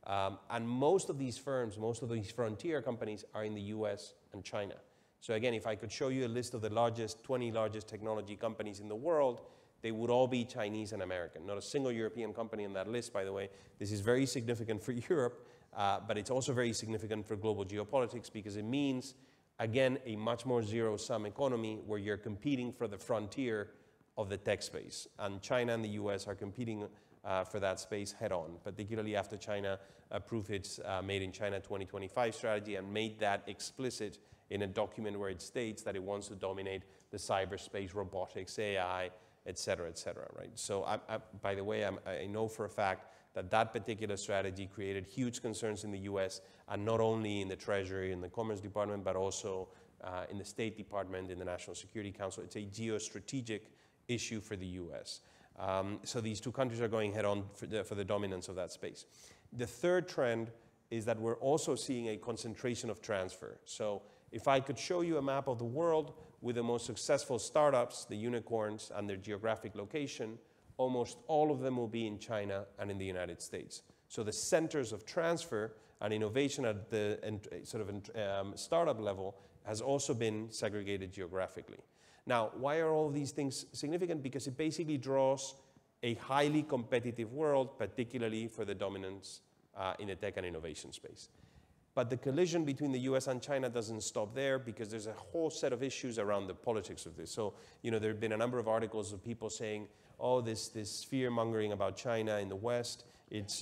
And most of these firms, most of these frontier companies are in the US and China. So again, if I could show you a list of the 20 largest technology companies in the world, they would all be Chinese and American. Not a single European company in that list, by the way. This is very significant for Europe but it's also very significant for global geopolitics because it means, again, a much more zero-sum economy where you're competing for the frontier of the tech space. And China and the US are competing for that space head-on, particularly after China approved its Made in China 2025 strategy and made that explicit in a document where it states that it wants to dominate the cyberspace, robotics, AI, et cetera, right? So, by the way, I know for a fact that that particular strategy created huge concerns in the US, and not only in the Treasury and the Commerce Department, but also in the State Department, in the National Security Council. It's a geostrategic issue for the US. So these two countries are going head-on for the dominance of that space. The third trend is that we're also seeing a concentration of transfer. So if I could show you a map of the world with the most successful startups, the unicorns, and their geographic location, almost all of them will be in China and in the United States. So the centers of transfer and innovation at the startup level has also been segregated geographically. Now, why are all these things significant? Because it basically draws a highly competitive world, particularly for the dominance in the tech and innovation space. But the collision between the US and China doesn't stop there because there's a whole set of issues around the politics of this. So, there have been a number of articles of people saying, oh, this fear-mongering about China in the West, it's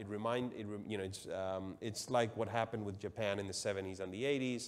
like what happened with Japan in the 70s and the 80s.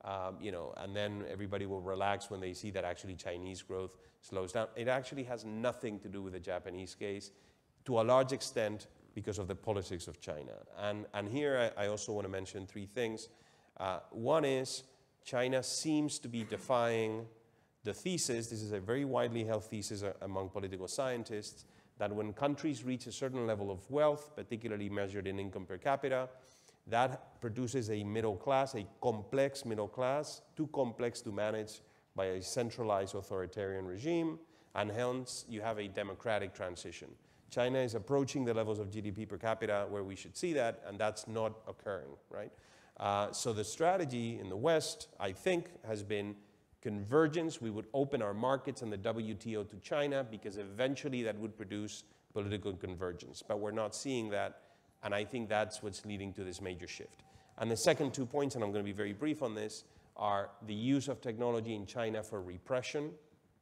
And then everybody will relax when they see that actually Chinese growth slows down. It actually has nothing to do with the Japanese case, to a large extent because of the politics of China. And here I also want to mention three things. One is China seems to be defying the thesis, this is a very widely held thesis among political scientists, that when countries reach a certain level of wealth, particularly measured in income per capita, that produces a middle class, a complex middle class, too complex to manage by a centralized authoritarian regime, and hence you have a democratic transition. China is approaching the levels of GDP per capita where we should see that, and that's not occurring, right? So the strategy in the West, I think, has been convergence. We would open our markets and the WTO to China because eventually that would produce political convergence. But we're not seeing that, and I think that's what's leading to this major shift. And the second 2 points, and I'm going to be very brief on this, are the use of technology in China for repression,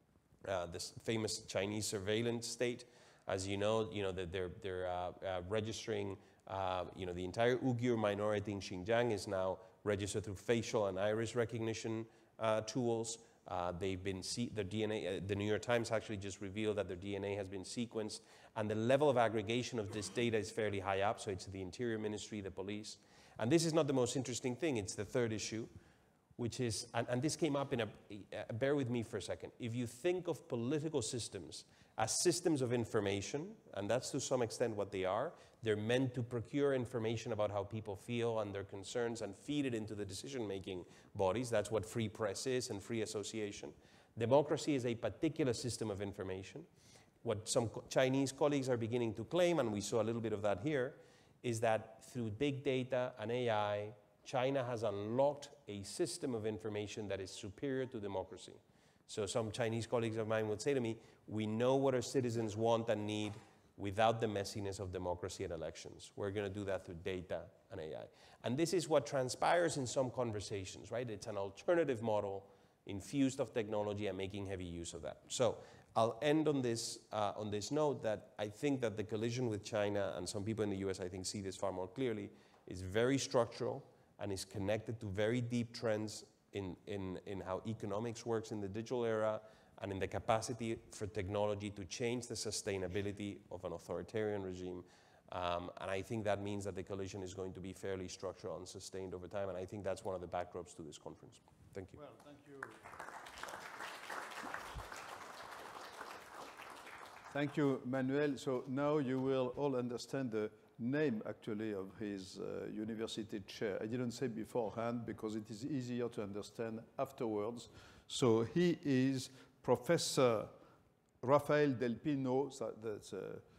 this famous Chinese surveillance state. As you know that they're registering, the entire Uyghur minority in Xinjiang is now registered through facial and iris recognition tools. They've been the DNA. The New York Times actually just revealed that their DNA has been sequenced, and the level of aggregation of this data is fairly high up. So it's the Interior Ministry, the police, and this is not the most interesting thing. It's the third issue, which is, and this came up in bear with me for a second. If you think of political systems as systems of information, and that's to some extent what they are, they're meant to procure information about how people feel and their concerns and feed it into the decision-making bodies. That's what free press is and free association. Democracy is a particular system of information. What some Chinese colleagues are beginning to claim, and we saw a little bit of that here, is that through big data and AI, China has unlocked a system of information that is superior to democracy. So some Chinese colleagues of mine would say to me, we know what our citizens want and need without the messiness of democracy and elections. We're going to do that through data and AI. And this is what transpires in some conversations, right? It's an alternative model infused of technology and making heavy use of that. So I'll end on this note that I think that the collision with China, and some people in the US I think see this far more clearly, is very structural and is connected to very deep trends in how economics works in the digital era and in the capacity for technology to change the sustainability of an authoritarian regime. And I think that means that the collision is going to be fairly structural and sustained over time, and I think that's one of the backdrops to this conference. Thank you.
Well, thank you. Thank you, Manuel. So now you will all understand the name, actually, of his university chair. I didn't say beforehand because it is easier to understand afterwards. So he is Professor Rafael Del Pino, that's,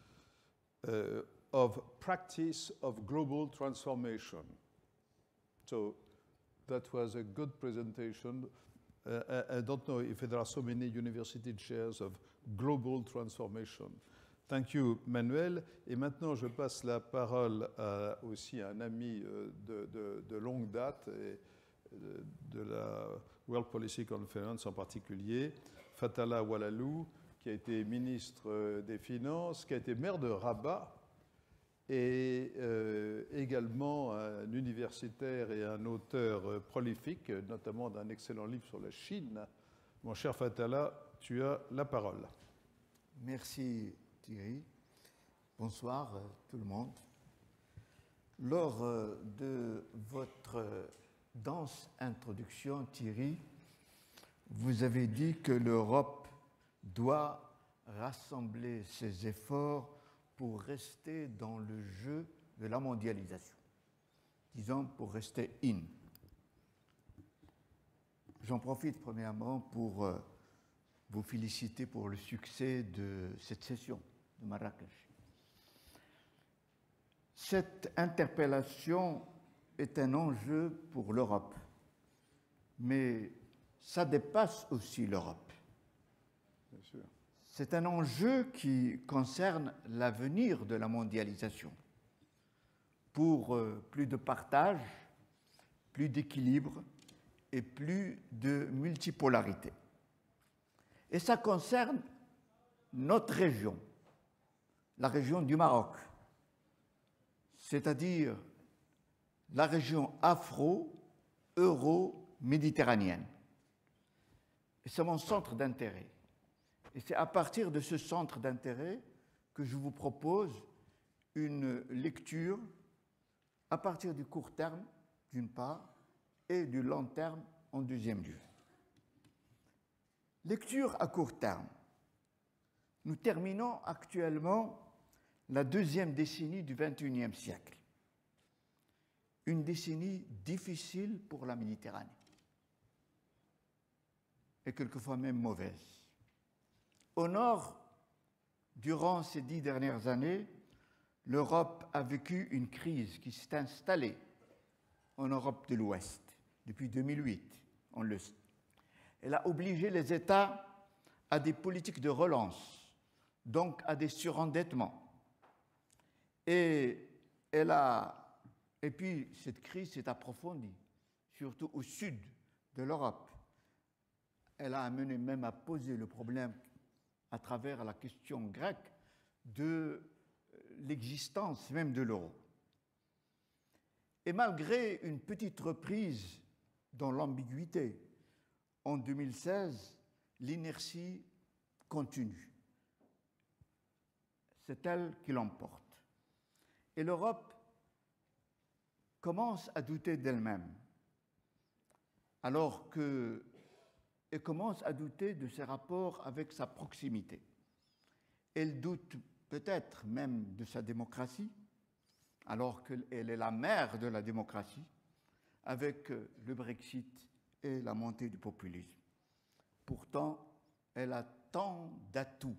of Practice of Global Transformation. So that was a good presentation. I don't know if there are so many university chairs of global transformation. Thank you, Manuel. Et maintenant, je passe la parole aussi à un ami de longue date et de la World Policy Conference en particulier, Fatallah Walalou, qui a été ministre des Finances, qui a été maire de Rabat, et également un universitaire et un auteur prolifique, notamment d'un excellent livre sur la Chine. Mon cher Fatallah, tu as la parole.
Merci Thierry. Bonsoir tout le monde. Lors de votre dense introduction, Thierry, vous avez dit que l'Europe doit rassembler ses efforts pour rester dans le jeu de la mondialisation. Disons, pour rester in. J'en profite premièrement pour vous féliciter pour le succès de cette session de Marrakech. Cette interpellation est un enjeu pour l'Europe, mais ça dépasse aussi l'Europe.
Bien sûr.
C'est un enjeu qui concerne l'avenir de la mondialisation, pour plus de partage, plus d'équilibre et plus de multipolarité. Et ça concerne notre région, la région du Maroc, c'est-à-dire la région afro-euro-méditerranéenne. Et c'est mon centre d'intérêt. Et c'est à partir de ce centre d'intérêt que je vous propose une lecture à partir du court terme, d'une part, et du long terme, en deuxième lieu. Lecture à court terme. Nous terminons actuellement la deuxième décennie du XXIe siècle. Une décennie difficile pour la Méditerranée. Et quelquefois même mauvaise. Au nord, durant ces 10 dernières années, l'Europe a vécu une crise qui s'est installée en Europe de l'Ouest depuis 2008, on le sait. Elle a obligé les États à des politiques de relance, donc à des surendettements. Et puis cette crise s'est approfondie, surtout au sud de l'Europe. Elle a amené même à poser le problème à travers la question grecque de l'existence même de l'euro. Et malgré une petite reprise dans l'ambiguïté, en 2016, l'inertie continue. C'est elle qui l'emporte. Et l'Europe commence à douter d'elle-même, alors qu'elle commence à douter de ses rapports avec sa proximité. Elle doute peut-être même de sa démocratie, alors qu'elle est la mère de la démocratie, avec le Brexit et la montée du populisme. Pourtant, elle a tant d'atouts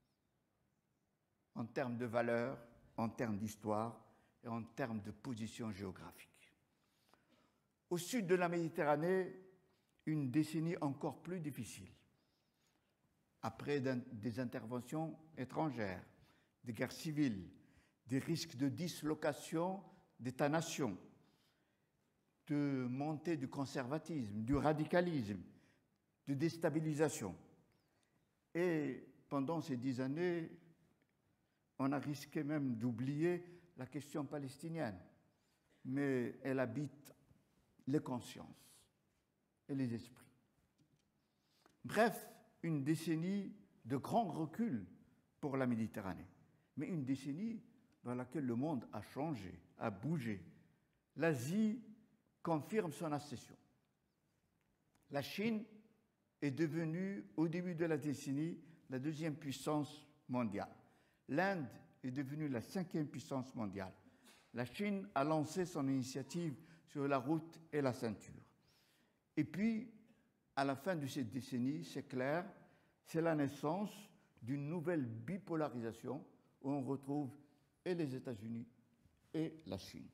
en termes de valeurs, en termes d'histoire et en termes de position géographique. Au sud de la Méditerranée, une décennie encore plus difficile. Après des interventions étrangères, des guerres civiles, des risques de dislocation d'États-nations, de montée du conservatisme, du radicalisme, de déstabilisation. Et pendant ces 10 années, on a risqué même d'oublier la question palestinienne. Mais elle habite les consciences et les esprits. Bref, une décennie de grand recul pour la Méditerranée, mais une décennie dans laquelle le monde a changé, a bougé. L'Asie confirme son accession. La Chine est devenue, au début de la décennie, la deuxième puissance mondiale. L'Inde est devenue la 5e puissance mondiale. La Chine a lancé son initiative sur la route et la ceinture. Et puis, à la fin de cette décennie, c'est clair, c'est la naissance d'une nouvelle bipolarisation où on retrouve et les États-Unis et la Chine.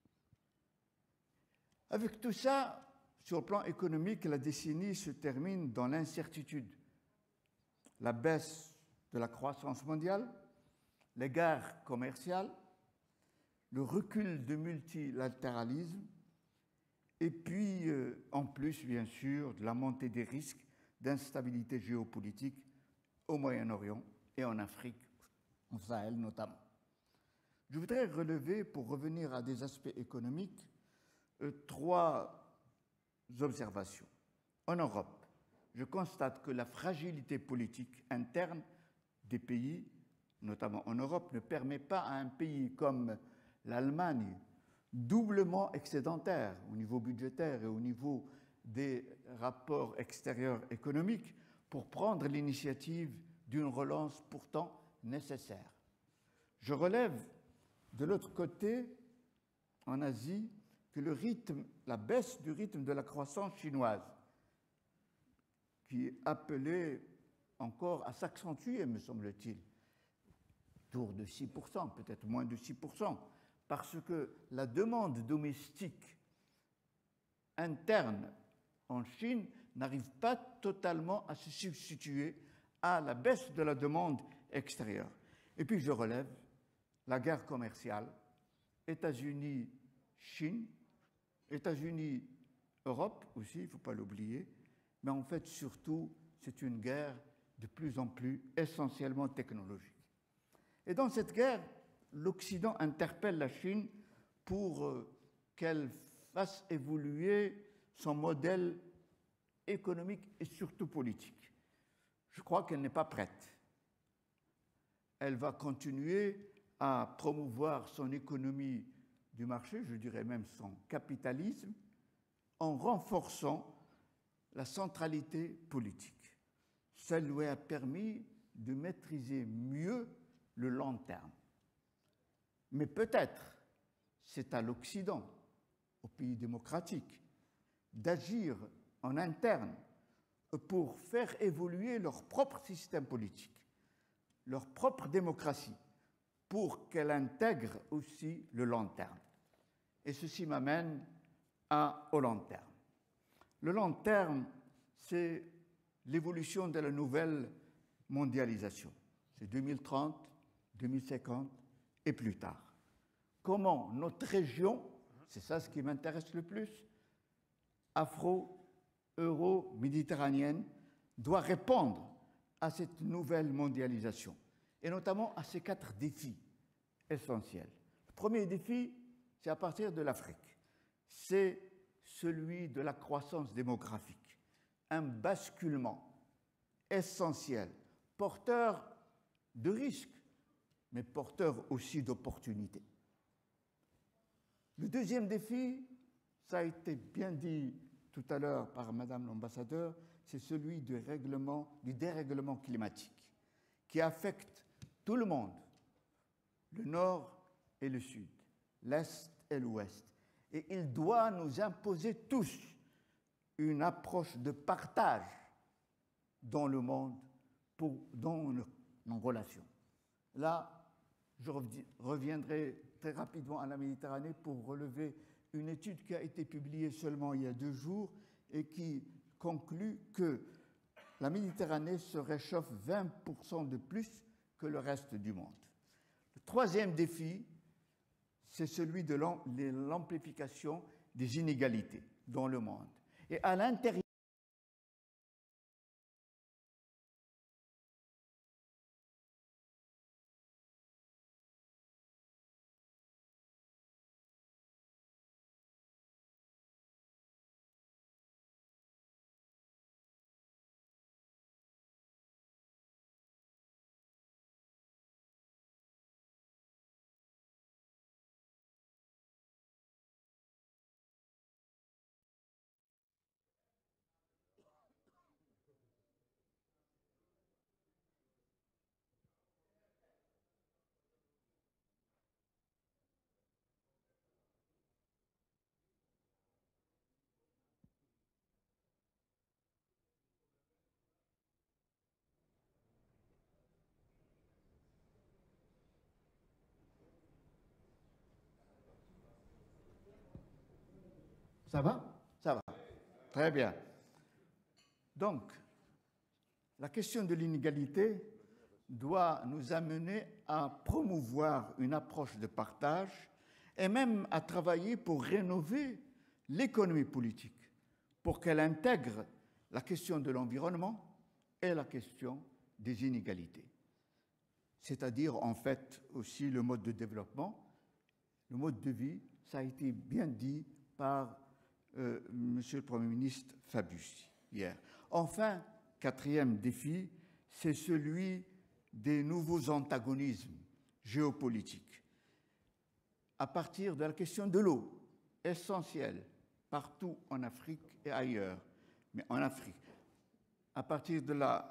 Avec tout ça, sur le plan économique, la décennie se termine dans l'incertitude. La baisse de la croissance mondiale, les guerres commerciales, le recul du multilatéralisme, et puis, en plus, bien sûr, de la montée des risques d'instabilité géopolitique au Moyen-Orient et en Afrique, en Sahel notamment. Je voudrais relever, pour revenir à des aspects économiques, 3 observations. En Europe, je constate que la fragilité politique interne des pays, notamment en Europe, ne permet pas à un pays comme l'Allemagne, doublement excédentaire au niveau budgétaire et au niveau des rapports extérieurs économiques, pour prendre l'initiative d'une relance pourtant nécessaire. Je relève de l'autre côté, en Asie, que la baisse du rythme de la croissance chinoise, qui est appelée encore à s'accentuer, me semble-t-il, autour de 6%, peut-être moins de 6%, parce que la demande domestique interne en Chine n'arrive pas totalement à se substituer à la baisse de la demande extérieure. Et puis je relève la guerre commerciale, États-Unis-Chine, États-Unis-Europe aussi, il ne faut pas l'oublier, mais en fait surtout c'est une guerre de plus en plus essentiellement technologique. Et dans cette guerre, l'Occident interpelle la Chine pour qu'elle fasse évoluer son modèle économique et surtout politique. Je crois qu'elle n'est pas prête. Elle va continuer à promouvoir son économie du marché, je dirais même son capitalisme, en renforçant la centralité politique. Ça lui a permis de maîtriser mieux le long terme. Mais peut-être c'est à l'Occident, aux pays démocratiques, d'agir en interne pour faire évoluer leur propre système politique, leur propre démocratie, pour qu'elle intègre aussi le long terme. Et ceci m'amène au long terme. Le long terme, c'est l'évolution de la nouvelle mondialisation. C'est 2030, 2050 et plus tard. Comment notre région, c'est ça ce qui m'intéresse le plus, euro-méditerranéenne, doit répondre à cette nouvelle mondialisation, et notamment à ces 4 défis essentiels. Le premier défi, c'est à partir de l'Afrique. C'est celui de la croissance démographique, un basculement essentiel, porteur de risques, mais porteur aussi d'opportunités. Le deuxième défi, ça a été bien dit tout à l'heure par Madame l'ambassadeur, c'est celui du dérèglement climatique, qui affecte tout le monde, le nord et le sud, l'est et l'ouest. Et il doit nous imposer tous une approche de partage dans le monde, dans nos relations. Là, je reviendrai très rapidement à la Méditerranée pour relever une étude qui a été publiée seulement il y a 2 jours et qui conclut que la Méditerranée se réchauffe 20% de plus que le reste du monde. Le troisième défi, c'est celui de l'amplification des inégalités dans le monde. Et à l'intérieur, ça va? Ça va. Très bien. Donc, la question de l'inégalité doit nous amener à promouvoir une approche de partage et même à travailler pour rénover l'économie politique, pour qu'elle intègre la question de l'environnement et la question des inégalités. C'est-à-dire, en fait, aussi le mode de développement, le mode de vie, ça a été bien dit par Monsieur le Premier ministre Fabius hier. Enfin, quatrième défi, c'est celui des nouveaux antagonismes géopolitiques. À partir de la question de l'eau, essentielle partout en Afrique et ailleurs, mais en Afrique, à partir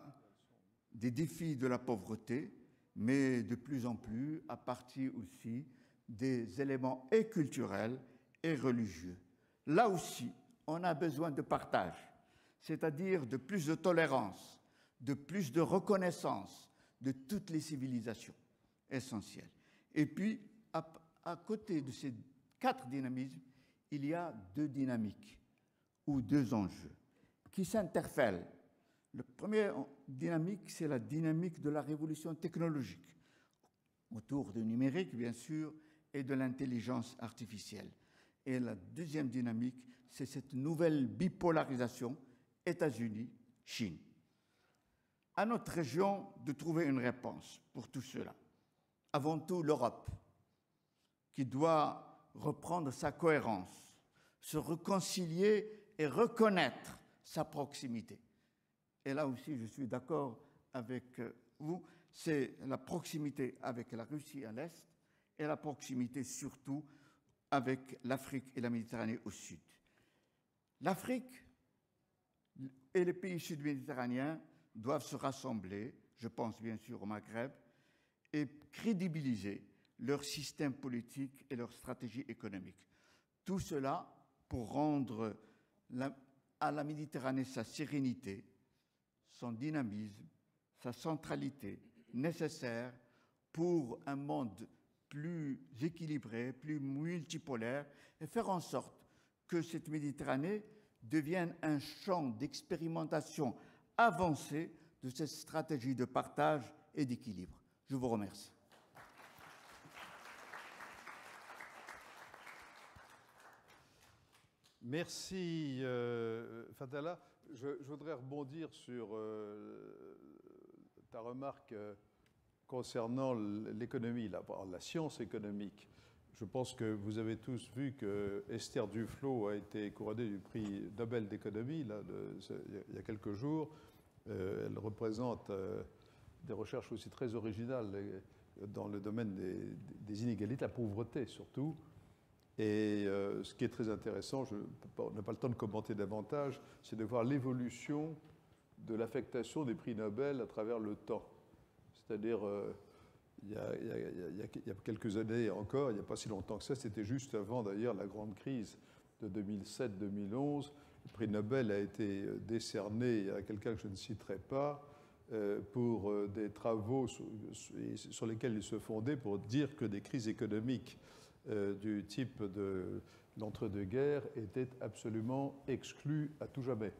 des défis de la pauvreté, mais de plus en plus à partir aussi des éléments et culturels et religieux. Là aussi, on a besoin de partage, c'est-à-dire de plus de tolérance, de plus de reconnaissance de toutes les civilisations essentielles. Et puis, à côté de ces 4 dynamismes, il y a 2 dynamiques ou 2 enjeux qui s'interpellent. La première dynamique, c'est la dynamique de la révolution technologique, autour du numérique, bien sûr, et de l'intelligence artificielle. Et la deuxième dynamique, c'est cette nouvelle bipolarisation États-Unis-Chine. À notre région de trouver une réponse pour tout cela. Avant tout, l'Europe, qui doit reprendre sa cohérence, se réconcilier et reconnaître sa proximité. Et là aussi, je suis d'accord avec vous, c'est la proximité avec la Russie à l'est et la proximité surtout avec l'Afrique et la Méditerranée au sud. L'Afrique et les pays sud-méditerranéens doivent se rassembler, je pense bien sûr au Maghreb, et crédibiliser leur système politique et leur stratégie économique. Tout cela pour rendre à la Méditerranée sa sérénité, son dynamisme, sa centralité nécessaire pour un monde plus équilibré, plus multipolaire, et faire en sorte que cette Méditerranée devienne un champ d'expérimentation avancé de cette stratégie de partage et d'équilibre. Je vous remercie.
Merci, Fatala. Je voudrais rebondir sur ta remarque concernant l'économie, la science économique. Je pense que vous avez tous vu que Esther Duflo a été couronnée du prix Nobel d'économie il y a quelques jours. Elle représente des recherches aussi très originales dans le domaine des inégalités, la pauvreté surtout. Et ce qui est très intéressant, on n'a pas le temps de commenter davantage, c'est de voir l'évolution de l'affectation des prix Nobel à travers le temps. C'est-à-dire, il y a quelques années encore, il n'y a pas si longtemps que ça, c'était juste avant d'ailleurs la grande crise de 2007-2011. Le prix Nobel a été décerné à quelqu'un que je ne citerai pas pour des travaux sur lesquels il se fondait pour dire que des crises économiques du type de l'entre-deux-guerres étaient absolument exclues à tout jamais.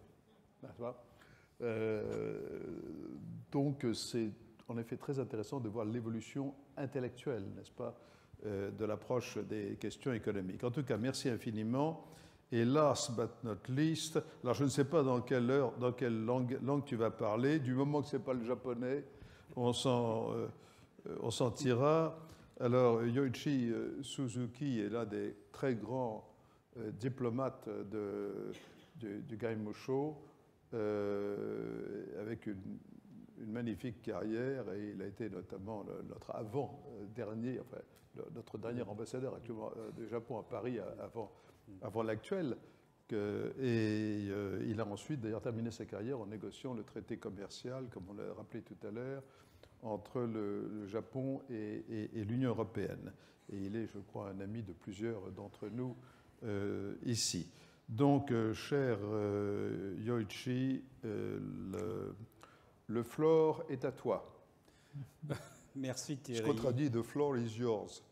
Donc c'est en effet très intéressant de voir l'évolution intellectuelle, n'est-ce pas, de l'approche des questions économiques. En tout cas, merci infiniment. Et last but not least, alors je ne sais pas dans quelle langue tu vas parler, du moment que ce n'est pas le japonais, on s'en tirera. Alors, Yoichi Suzuki est l'un des très grands diplomates du Gaimosho, avec une magnifique carrière, et il a été notamment notre avant-dernier, enfin, notre dernier ambassadeur actuellement du Japon à Paris avant l'actuel. Et il a ensuite d'ailleurs terminé sa carrière en négociant le traité commercial, comme on l'a rappelé tout à l'heure, entre le Japon et l'Union européenne. Et il est, je crois, un ami de plusieurs d'entre nous ici. Donc, cher Yoichi, le floor est à toi.
Merci Thierry.
Je contradis, the floor is yours.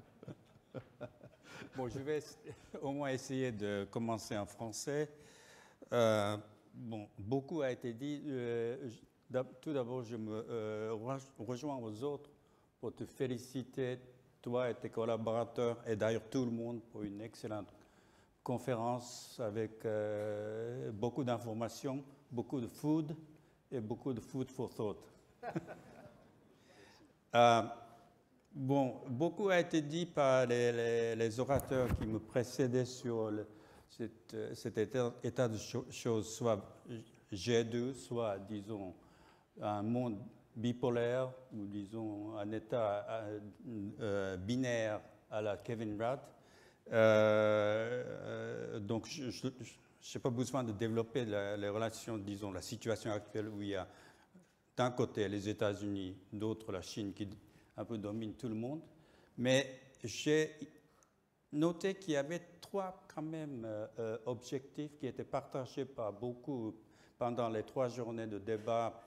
Bon, je vais au moins essayer de commencer en français. Bon, beaucoup a été dit. Tout d'abord, je me rejoins aux autres pour te féliciter, toi et tes collaborateurs, et d'ailleurs tout le monde, pour une excellente conférence avec beaucoup d'informations, beaucoup de food et beaucoup de food for thought. Bon, beaucoup a été dit par les orateurs qui me précédaient sur cet état de choses, soit G2, soit, disons, un monde bipolaire, ou disons un état binaire à la Kevin Rudd. Donc, je n'ai pas besoin de développer les relations, disons, la situation actuelle où il y a d'un côté les États-Unis, d'autre la Chine qui un peu domine tout le monde. Mais j'ai noté qu'il y avait trois quand même objectifs qui étaient partagés par beaucoup pendant les 3 journées de débat,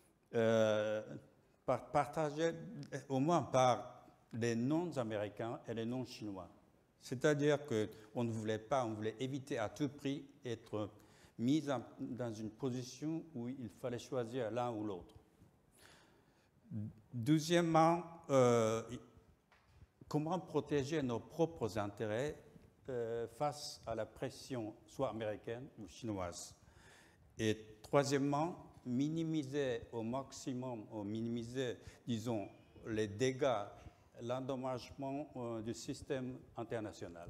partagés au moins par les non-américains et les non-chinois. C'est-à-dire qu'on ne voulait pas, on voulait éviter à tout prix être mis dans une position où il fallait choisir l'un ou l'autre. Deuxièmement, comment protéger nos propres intérêts face à la pression soit américaine ou chinoise. Et troisièmement, minimiser au maximum, ou minimiser, disons, les dégâts, l'endommagement du système international.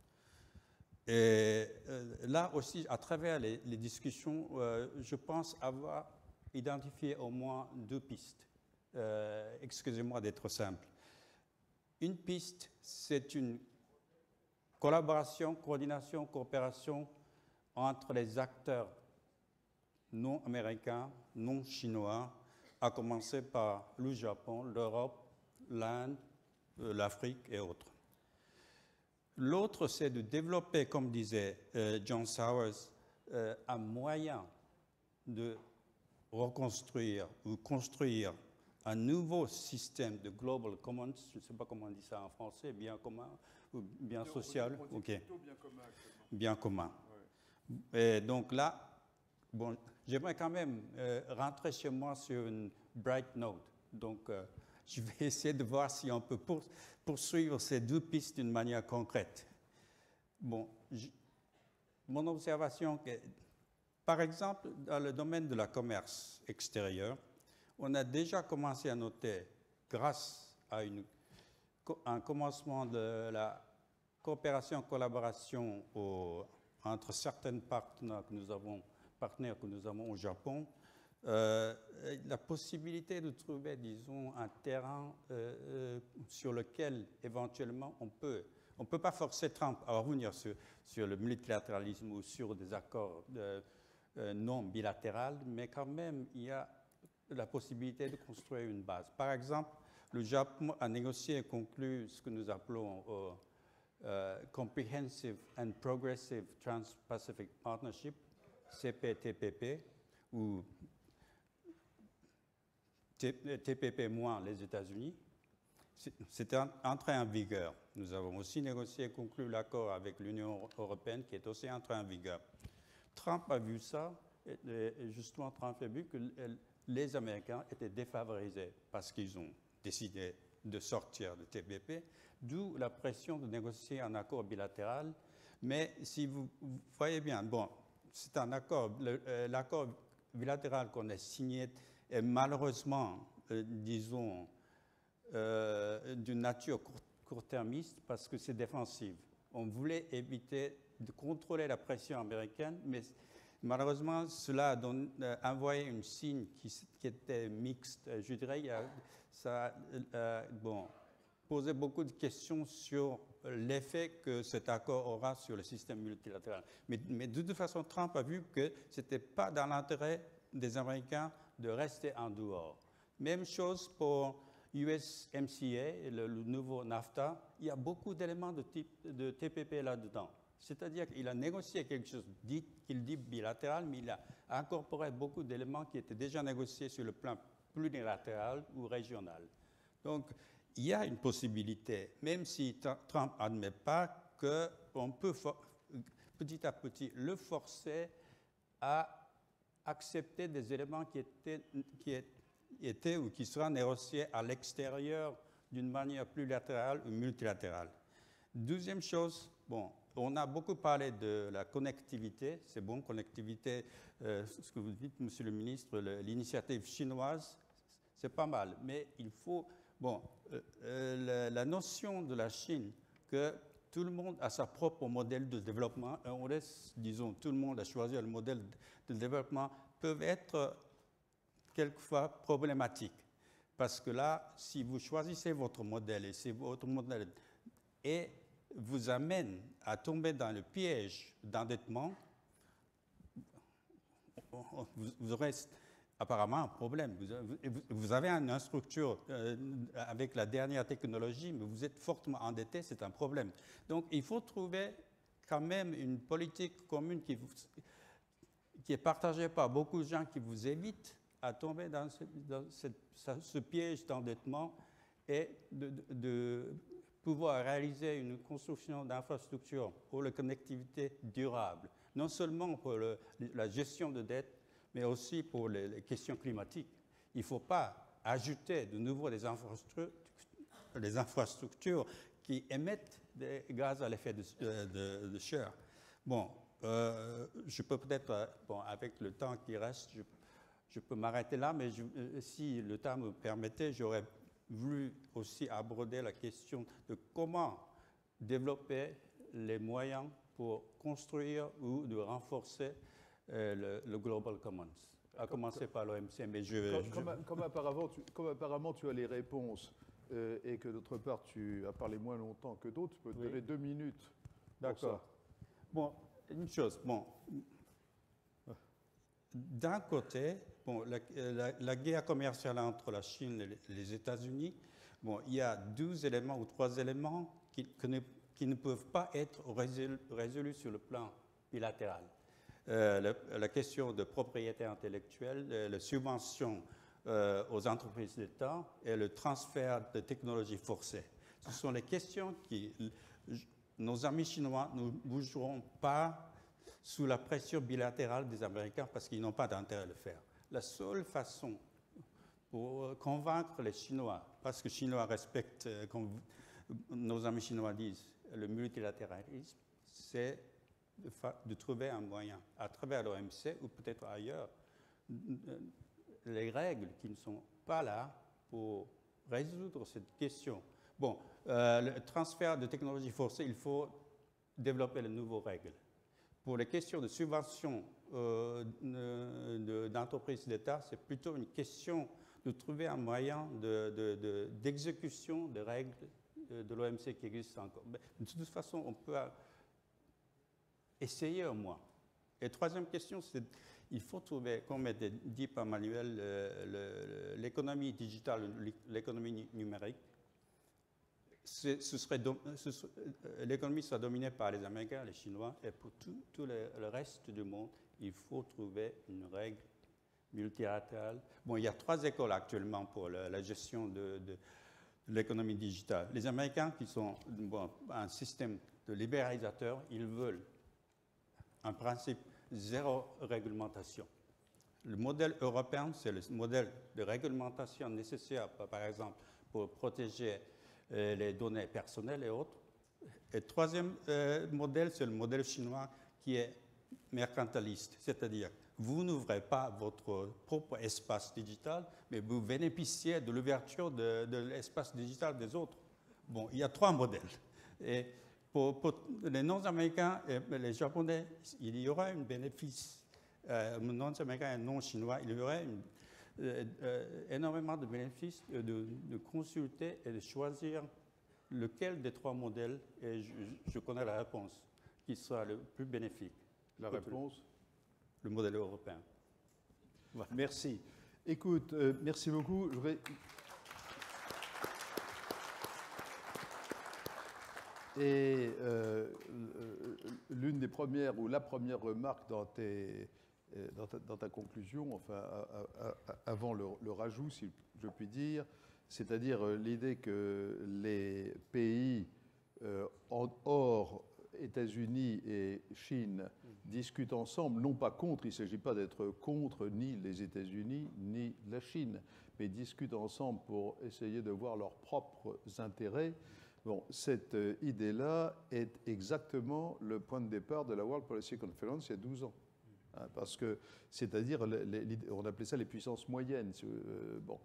Et là aussi, à travers les discussions, je pense avoir identifié au moins 2 pistes. Excusez-moi d'être simple. Une piste, c'est une collaboration, coordination, coopération entre les acteurs non américains, non chinois, à commencer par le Japon, l'Europe, l'Inde, l'Afrique et autres. L'autre, c'est de développer, comme disait John Sawers, un moyen de reconstruire ou construire un nouveau système de Global Commons, je ne sais pas comment on dit ça en français, bien commun ou bien social. Ok. Bien commun. Et donc là, bon, j'aimerais quand même rentrer chez moi sur une bright note. Donc, je vais essayer de voir si on peut poursuivre ces 2 pistes d'une manière concrète. Bon, mon observation, par exemple, dans le domaine de la commerce extérieur, on a déjà commencé à noter, grâce à un commencement de la coopération-collaboration entre certains partenaires que nous avons au Japon, la possibilité de trouver, disons, un terrain sur lequel éventuellement on peut pas forcer Trump à revenir sur le multilatéralisme ou sur des accords non bilatéraux, mais quand même il y a la possibilité de construire une base. Par exemple, le Japon a négocié et conclu ce que nous appelons Comprehensive and Progressive Trans-Pacific Partnership, CPTPP, ou TPP moins les États-Unis. C'est entré en vigueur. Nous avons aussi négocié et conclu l'accord avec l'Union européenne qui est aussi entré en vigueur. Trump a vu ça, et justement Trump a vu que les Américains étaient défavorisés parce qu'ils ont décidé de sortir de TPP, d'où la pression de négocier un accord bilatéral. Mais si vous voyez bien, bon, c'est un accord, l'accord bilatéral qu'on a signé est malheureusement, disons, d'une nature court-termiste parce que c'est défensif. On voulait éviter de contrôler la pression américaine, mais malheureusement, cela a envoyé un signe qui était mixte. Je dirais ça posait beaucoup de questions sur l'effet que cet accord aura sur le système multilatéral. Mais de toute façon, Trump a vu que ce n'était pas dans l'intérêt des Américains de rester en dehors. Même chose pour USMCA, le nouveau NAFTA. Il y a beaucoup d'éléments de TPP là-dedans. C'est-à-dire qu'il a négocié quelque chose qu'il dit bilatéral, mais il a incorporé beaucoup d'éléments qui étaient déjà négociés sur le plan plurilatéral ou régional. Donc, il y a une possibilité, même si Trump n'admet pas qu'on peut petit à petit le forcer à accepter des éléments qui étaient ou qui seraient négociés à l'extérieur d'une manière plus latérale ou multilatérale. Deuxième chose, bon, on a beaucoup parlé de la connectivité, c'est bon, connectivité, ce que vous dites, Monsieur le Ministre, l'initiative chinoise, c'est pas mal, mais il faut, bon, la notion de la Chine, que tout le monde a sa propre modèle de développement, et on laisse, disons, tout le monde a choisi le modèle de développement, peuvent être quelquefois problématiques. Parce que là, si vous choisissez votre modèle et c'est votre modèle et vous amène à tomber dans le piège d'endettement, vous aurez apparemment un problème. Vous avez une structure avec la dernière technologie, mais vous êtes fortement endetté, c'est un problème. Donc il faut trouver quand même une politique commune qui est partagée par beaucoup de gens qui vous évitent à tomber dans ce piège d'endettement et de pouvoir réaliser une construction d'infrastructures pour la connectivité durable, non seulement pour la gestion de dette, mais aussi pour les questions climatiques. Il ne faut pas ajouter de nouveau des infrastructures qui émettent des gaz à l'effet de serre. Bon, je peux peut-être, bon, avec le temps qui reste, je peux m'arrêter là, mais si le temps me permettait, j'aurais voulu aussi aborder la question de comment développer les moyens pour construire ou de renforcer le Global Commons, à commencer par l'OMC. Mais
comme apparemment tu as les réponses et que d'autre part tu as parlé moins longtemps que d'autres, tu peux te donner 2 minutes.
D'accord. Bon, une chose, bon, d'un côté, bon, la guerre commerciale entre la Chine et les États-Unis, bon, il y a 2 éléments ou 3 éléments qui ne peuvent pas être résolus sur le plan bilatéral. La question de propriété intellectuelle, les subventions aux entreprises d'État et le transfert de technologies forcées. Ce sont les questions qui, nos amis chinois ne bougeront pas sous la pression bilatérale des Américains parce qu'ils n'ont pas d'intérêt à le faire. La seule façon pour convaincre les Chinois, parce que les Chinois respectent, comme nos amis chinois disent, le multilatéralisme, c'est de trouver un moyen, à travers l'OMC ou peut-être ailleurs, les règles qui ne sont pas là pour résoudre cette question. Bon, le transfert de technologies forcées, il faut développer de nouvelles règles. Pour les questions de subvention d'entreprises d'État, c'est plutôt une question de trouver un moyen d'exécution des règles de l'OMC qui existent encore. Mais de toute façon, on peut essayer au moins. Et troisième question, c'est il faut trouver, comme dit par Manuel, l'économie digitale, l'économie numérique. L'économie sera dominée par les Américains, les Chinois, et pour tout le reste du monde, il faut trouver une règle multilatérale. Bon, il y a 3 écoles actuellement pour la gestion de l'économie digitale. Les Américains, qui sont un système de libéralisateur, ils veulent en principe 0 réglementation. Le modèle européen, c'est le modèle de réglementation nécessaire, par exemple, pour protéger les données personnelles et autres. Et troisième modèle, c'est le modèle chinois qui est mercantiliste, c'est-à-dire vous n'ouvrez pas votre propre espace digital, mais vous bénéficiez de l'ouverture de l'espace digital des autres. Bon, il y a 3 modèles. Et pour les non-américains et les japonais, il y aura un bénéfice. Non-américains et non-chinois, il y aurait énormément de bénéfices de consulter et de choisir lequel des 3 modèles, et je connais la réponse, qui sera le plus bénéfique.
La réponse?
Le modèle européen.
Voilà. Merci. Écoute, merci beaucoup. Et l'une des premières, ou la première remarque dans ta conclusion, enfin, avant le rajout, si je puis dire, c'est-à-dire l'idée que les pays hors États-Unis et Chine discutent ensemble, non pas contre, il ne s'agit pas d'être contre ni les États-Unis ni la Chine, mais discutent ensemble pour essayer de voir leurs propres intérêts. Bon, cette idée-là est exactement le point de départ de la World Policy Conference il y a 12 ans. Parce que, c'est-à-dire, on appelait ça les puissances moyennes. Bon.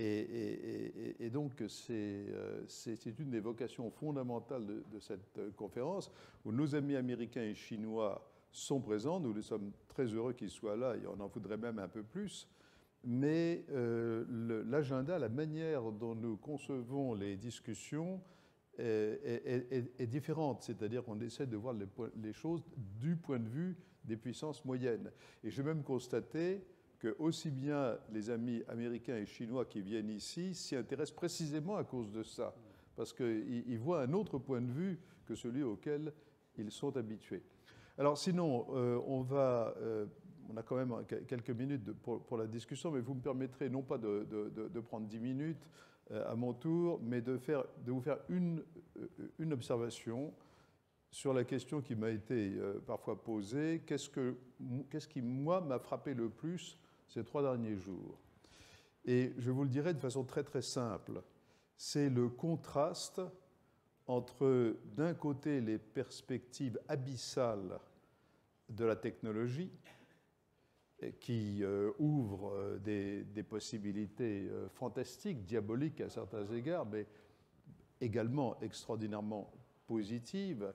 Et donc, c'est une des vocations fondamentales de cette conférence, où nos amis américains et chinois sont présents. Nous sommes très heureux qu'ils soient là, et on en voudrait même un peu plus. Mais l'agenda, la manière dont nous concevons les discussions est différente. C'est-à-dire qu'on essaie de voir les choses du point de vue des puissances moyennes. Et j'ai même constaté que aussi bien les amis américains et chinois qui viennent ici s'y intéressent précisément à cause de ça, parce qu'ils voient un autre point de vue que celui auquel ils sont habitués. Alors sinon, on a quand même quelques minutes pour la discussion, mais vous me permettrez non pas de prendre 10 minutes à mon tour, mais de vous faire une observation sur la question qui m'a été parfois posée. Qu'est-ce qui, moi, m'a frappé le plus ces 3 derniers jours? Et je vous le dirai de façon très très simple. C'est le contraste entre, d'un côté, les perspectives abyssales de la technologie, qui ouvrent des possibilités fantastiques, diaboliques à certains égards, mais également extraordinairement positives,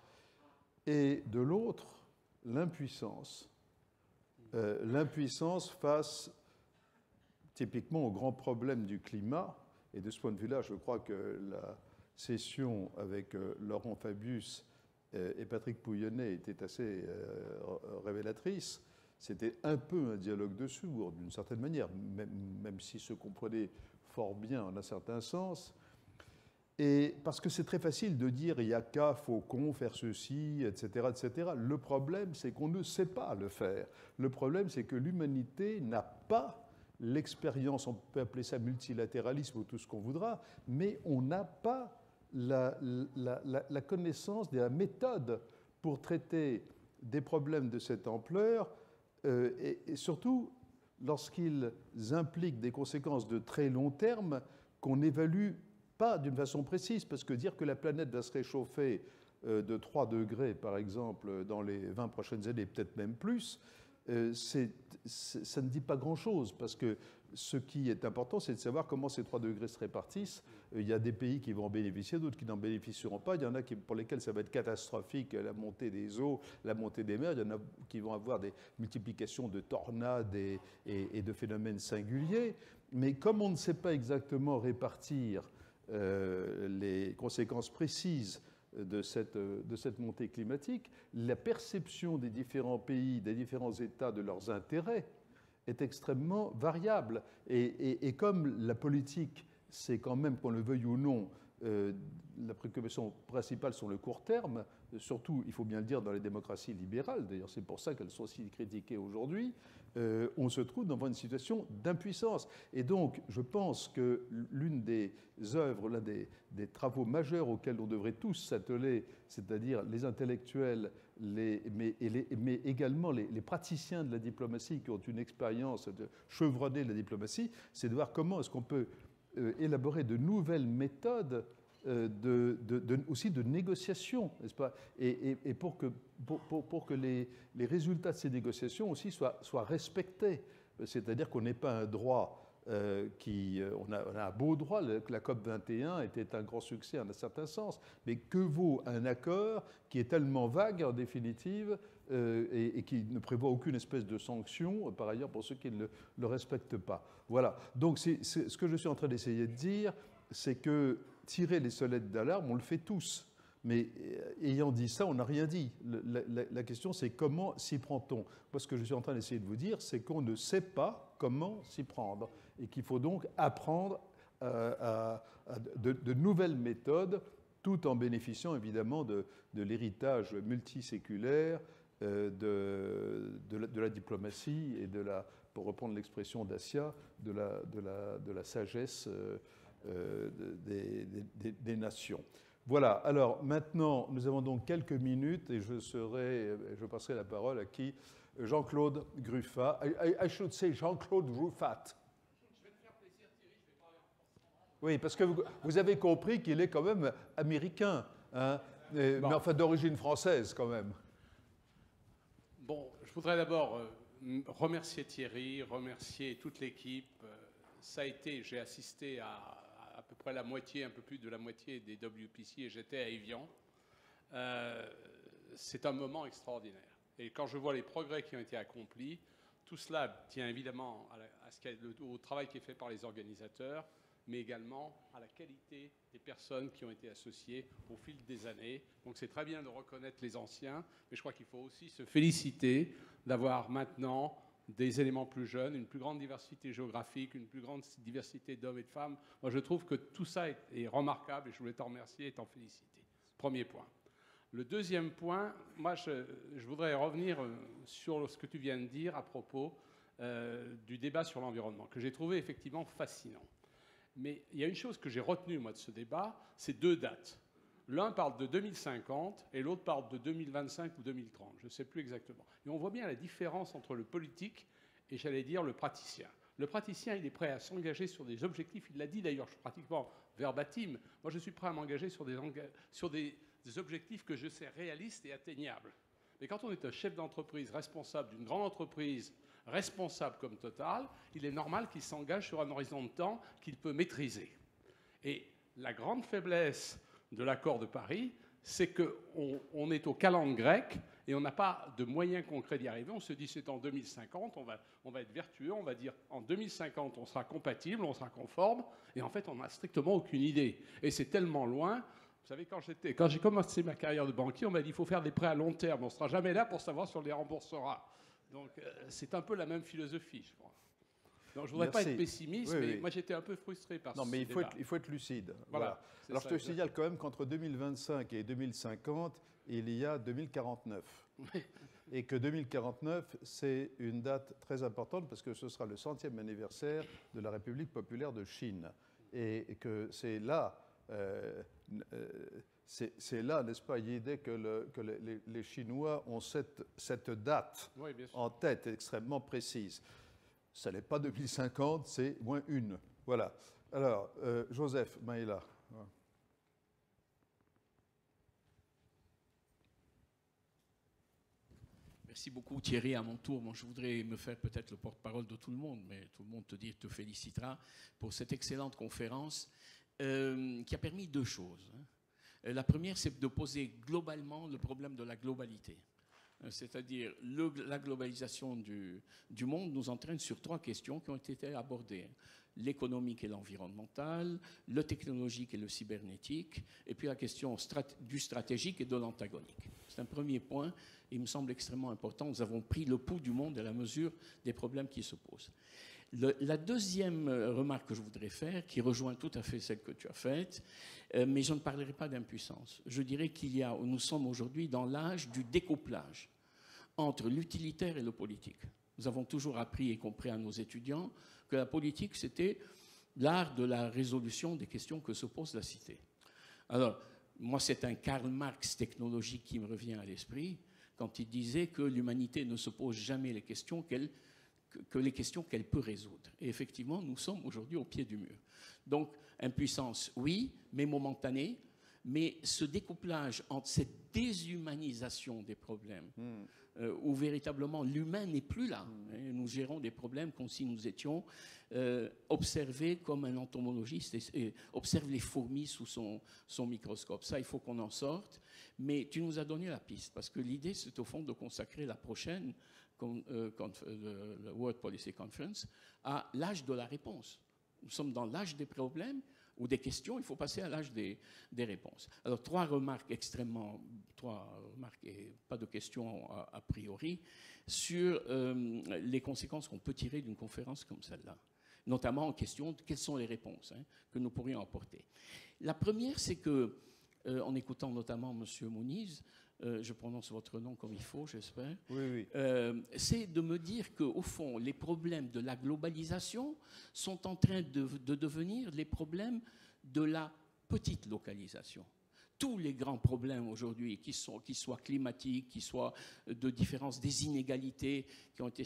et de l'autre, l'impuissance. L'impuissance face typiquement au grand problème du climat. Et de ce point de vue-là, je crois que la session avec Laurent Fabius et Patrick Pouyanné était assez révélatrice. C'était un peu un dialogue de sourds, d'une certaine manière, même s'ils se comprenaient fort bien en un certain sens. Et parce que c'est très facile de dire il n'y a qu'à Faucon faire ceci, etc., etc. Le problème, c'est qu'on ne sait pas le faire. Le problème, c'est que l'humanité n'a pas l'expérience, on peut appeler ça multilatéralisme ou tout ce qu'on voudra, mais on n'a pas la connaissance de la méthode pour traiter des problèmes de cette ampleur, et surtout lorsqu'ils impliquent des conséquences de très long terme qu'on évalue pas d'une façon précise, parce que dire que la planète va se réchauffer de 3 degrés, par exemple, dans les 20 prochaines années, peut-être même plus, ça ne dit pas grand-chose, parce que ce qui est important, c'est de savoir comment ces 3 degrés se répartissent. Il y a des pays qui vont en bénéficier, d'autres qui n'en bénéficieront pas. Il y en a pour lesquels ça va être catastrophique, la montée des eaux, la montée des mers. Il y en a qui vont avoir des multiplications de tornades et de phénomènes singuliers. Mais comme on ne sait pas exactement répartir les conséquences précises de cette montée climatique, la perception des différents pays, des différents États de leurs intérêts est extrêmement variable. Et comme la politique, c'est quand même, qu'on le veuille ou non, la préoccupation principale sur le court terme, surtout, il faut bien le dire, dans les démocraties libérales, d'ailleurs c'est pour ça qu'elles sont aussi critiquées aujourd'hui, on se trouve dans une situation d'impuissance. Et donc, je pense que l'une des œuvres, l'un des travaux majeurs auxquels on devrait tous s'atteler, c'est-à-dire les intellectuels, mais également les praticiens de la diplomatie qui ont une expérience chevronnée de la diplomatie, c'est de voir comment est-ce qu'on peut élaborer de nouvelles méthodes aussi de négociation, n'est-ce pas? Et pour que les résultats de ces négociations aussi soient respectés. C'est-à-dire qu'on n'ait pas un droit on a un beau droit, la COP21 était un grand succès en un certain sens, mais que vaut un accord qui est tellement vague en définitive et qui ne prévoit aucune espèce de sanction, par ailleurs, pour ceux qui ne le respectent pas. Voilà. Donc ce que je suis en train d'essayer de dire, c'est que tirer les sonnettes d'alarme, on le fait tous. Mais ayant dit ça, on n'a rien dit. La question, c'est comment s'y prend-on? Moi, ce que je suis en train d'essayer de vous dire, c'est qu'on ne sait pas comment s'y prendre et qu'il faut donc apprendre de nouvelles méthodes, tout en bénéficiant évidemment de l'héritage multiséculaire de la diplomatie et pour reprendre l'expression d'Assia, de la sagesse des nations. Voilà, alors maintenant, nous avons donc quelques minutes et je passerai la parole à qui? Jean-Claude Gruffat. I should say Jean-Claude Gruffat. Je vais te faire plaisir, Thierry, je vais parler en français. Oui, parce que vous avez compris qu'il est quand même américain, hein, mais enfin d'origine française quand même.
Bon, je voudrais d'abord remercier Thierry, remercier toute l'équipe. Ça a été, j'ai assisté à peu près la moitié, un peu plus de la moitié des WPC et j'étais à Évian. C'est un moment extraordinaire. Et quand je vois les progrès qui ont été accomplis, tout cela tient évidemment au travail qui est fait par les organisateurs, mais également à la qualité des personnes qui ont été associées au fil des années. Donc c'est très bien de reconnaître les anciens, mais je crois qu'il faut aussi se féliciter d'avoir maintenant des éléments plus jeunes, une plus grande diversité géographique, une plus grande diversité d'hommes et de femmes. Moi, je trouve que tout ça est remarquable et je voulais t'en remercier et t'en féliciter. Premier point. Le deuxième point, moi, je voudrais revenir sur ce que tu viens de dire à propos du débat sur l'environnement, que j'ai trouvé effectivement fascinant. Mais il y a une chose que j'ai retenue, moi, de ce débat, c'est deux dates. L'un parle de 2050 et l'autre parle de 2025 ou 2030, je ne sais plus exactement. Et on voit bien la différence entre le politique et, j'allais dire, le praticien. Le praticien, il est prêt à s'engager sur des objectifs, il l'a dit d'ailleurs, pratiquement verbatim. Moi, je suis prêt à m'engager sur des objectifs que je sais réalistes et atteignables. Mais quand on est un chef d'entreprise responsable d'une grande entreprise, responsable comme Total, il est normal qu'il s'engage sur un horizon de temps qu'il peut maîtriser. Et la grande faiblesse de l'accord de Paris, c'est qu'on est au calendrier grec et on n'a pas de moyens concrets d'y arriver. On se dit c'est en 2050, on va être vertueux, on va dire en 2050 on sera compatible, on sera conforme, et en fait on n'a strictement aucune idée. Et c'est tellement loin. Vous savez, quand j'ai commencé ma carrière de banquier, on m'a dit qu'il faut faire des prêts à long terme, on ne sera jamais là pour savoir si on les remboursera. Donc c'est un peu la même philosophie, je crois. Donc, je ne voudrais pas être pessimiste, mais moi j'étais un peu frustré par
ce débat. Non, mais il faut être lucide. Voilà. Alors je te signale quand même qu'entre 2025 et 2050, il y a 2049. Et que 2049, c'est une date très importante parce que ce sera le 100e anniversaire de la République populaire de Chine. Et que c'est là, n'est-ce pas, l'idée que les Chinois ont cette date en tête extrêmement précise. Ça n'est pas 2050, c'est moins une. Voilà. Alors, Joseph Maïla.
Merci beaucoup Thierry. À mon tour, je voudrais me faire peut-être le porte-parole de tout le monde, mais tout le monde te félicitera pour cette excellente conférence qui a permis deux choses. La première, c'est de poser globalement le problème de la globalité. C'est-à-dire la globalisation du monde nous entraîne sur trois questions qui ont été abordées. L'économique et l'environnemental, le technologique et le cybernétique, et puis la question du stratégique et de l'antagonique. C'est un premier point, il me semble extrêmement important. Nous avons pris le pouls du monde à la mesure des problèmes qui se posent. La deuxième remarque que je voudrais faire, qui rejoint tout à fait celle que tu as faite, mais je ne parlerai pas d'impuissance. Je dirais nous sommes aujourd'hui dans l'âge du découplage entre l'utilitaire et le politique. Nous avons toujours appris et compris à nos étudiants que la politique, c'était l'art de la résolution des questions que se pose la cité. Alors, moi, c'est un Karl Marx technologique qui me revient à l'esprit quand il disait que l'humanité ne se pose jamais les questions qu'elle peut résoudre. Et effectivement, nous sommes aujourd'hui au pied du mur. Donc, impuissance, oui, mais momentanée, mais ce découplage entre cette déshumanisation des problèmes, où véritablement l'humain n'est plus là. Nous gérons des problèmes comme si nous étions observés comme un entomologiste et observe les fourmis sous son microscope. Ça, il faut qu'on en sorte. Mais tu nous as donné la piste, parce que l'idée, c'est au fond de consacrer la prochaine le World Policy Conference à l'âge de la réponse. Nous sommes dans l'âge des problèmes ou des questions, il faut passer à l'âge des réponses. Alors, trois remarques et pas de questions a priori sur les conséquences qu'on peut tirer d'une conférence comme celle-là, notamment en question de quelles sont les réponses que nous pourrions apporter. La première, c'est que, en écoutant notamment M. Muniz, je prononce votre nom comme il faut, j'espère.
Oui.
C'est de me dire qu'au fond, les problèmes de la globalisation sont en train de devenir les problèmes de la petite localisation. tous les grands problèmes aujourd'hui, qui soient climatiques, qui soient de différence des inégalités qui ont été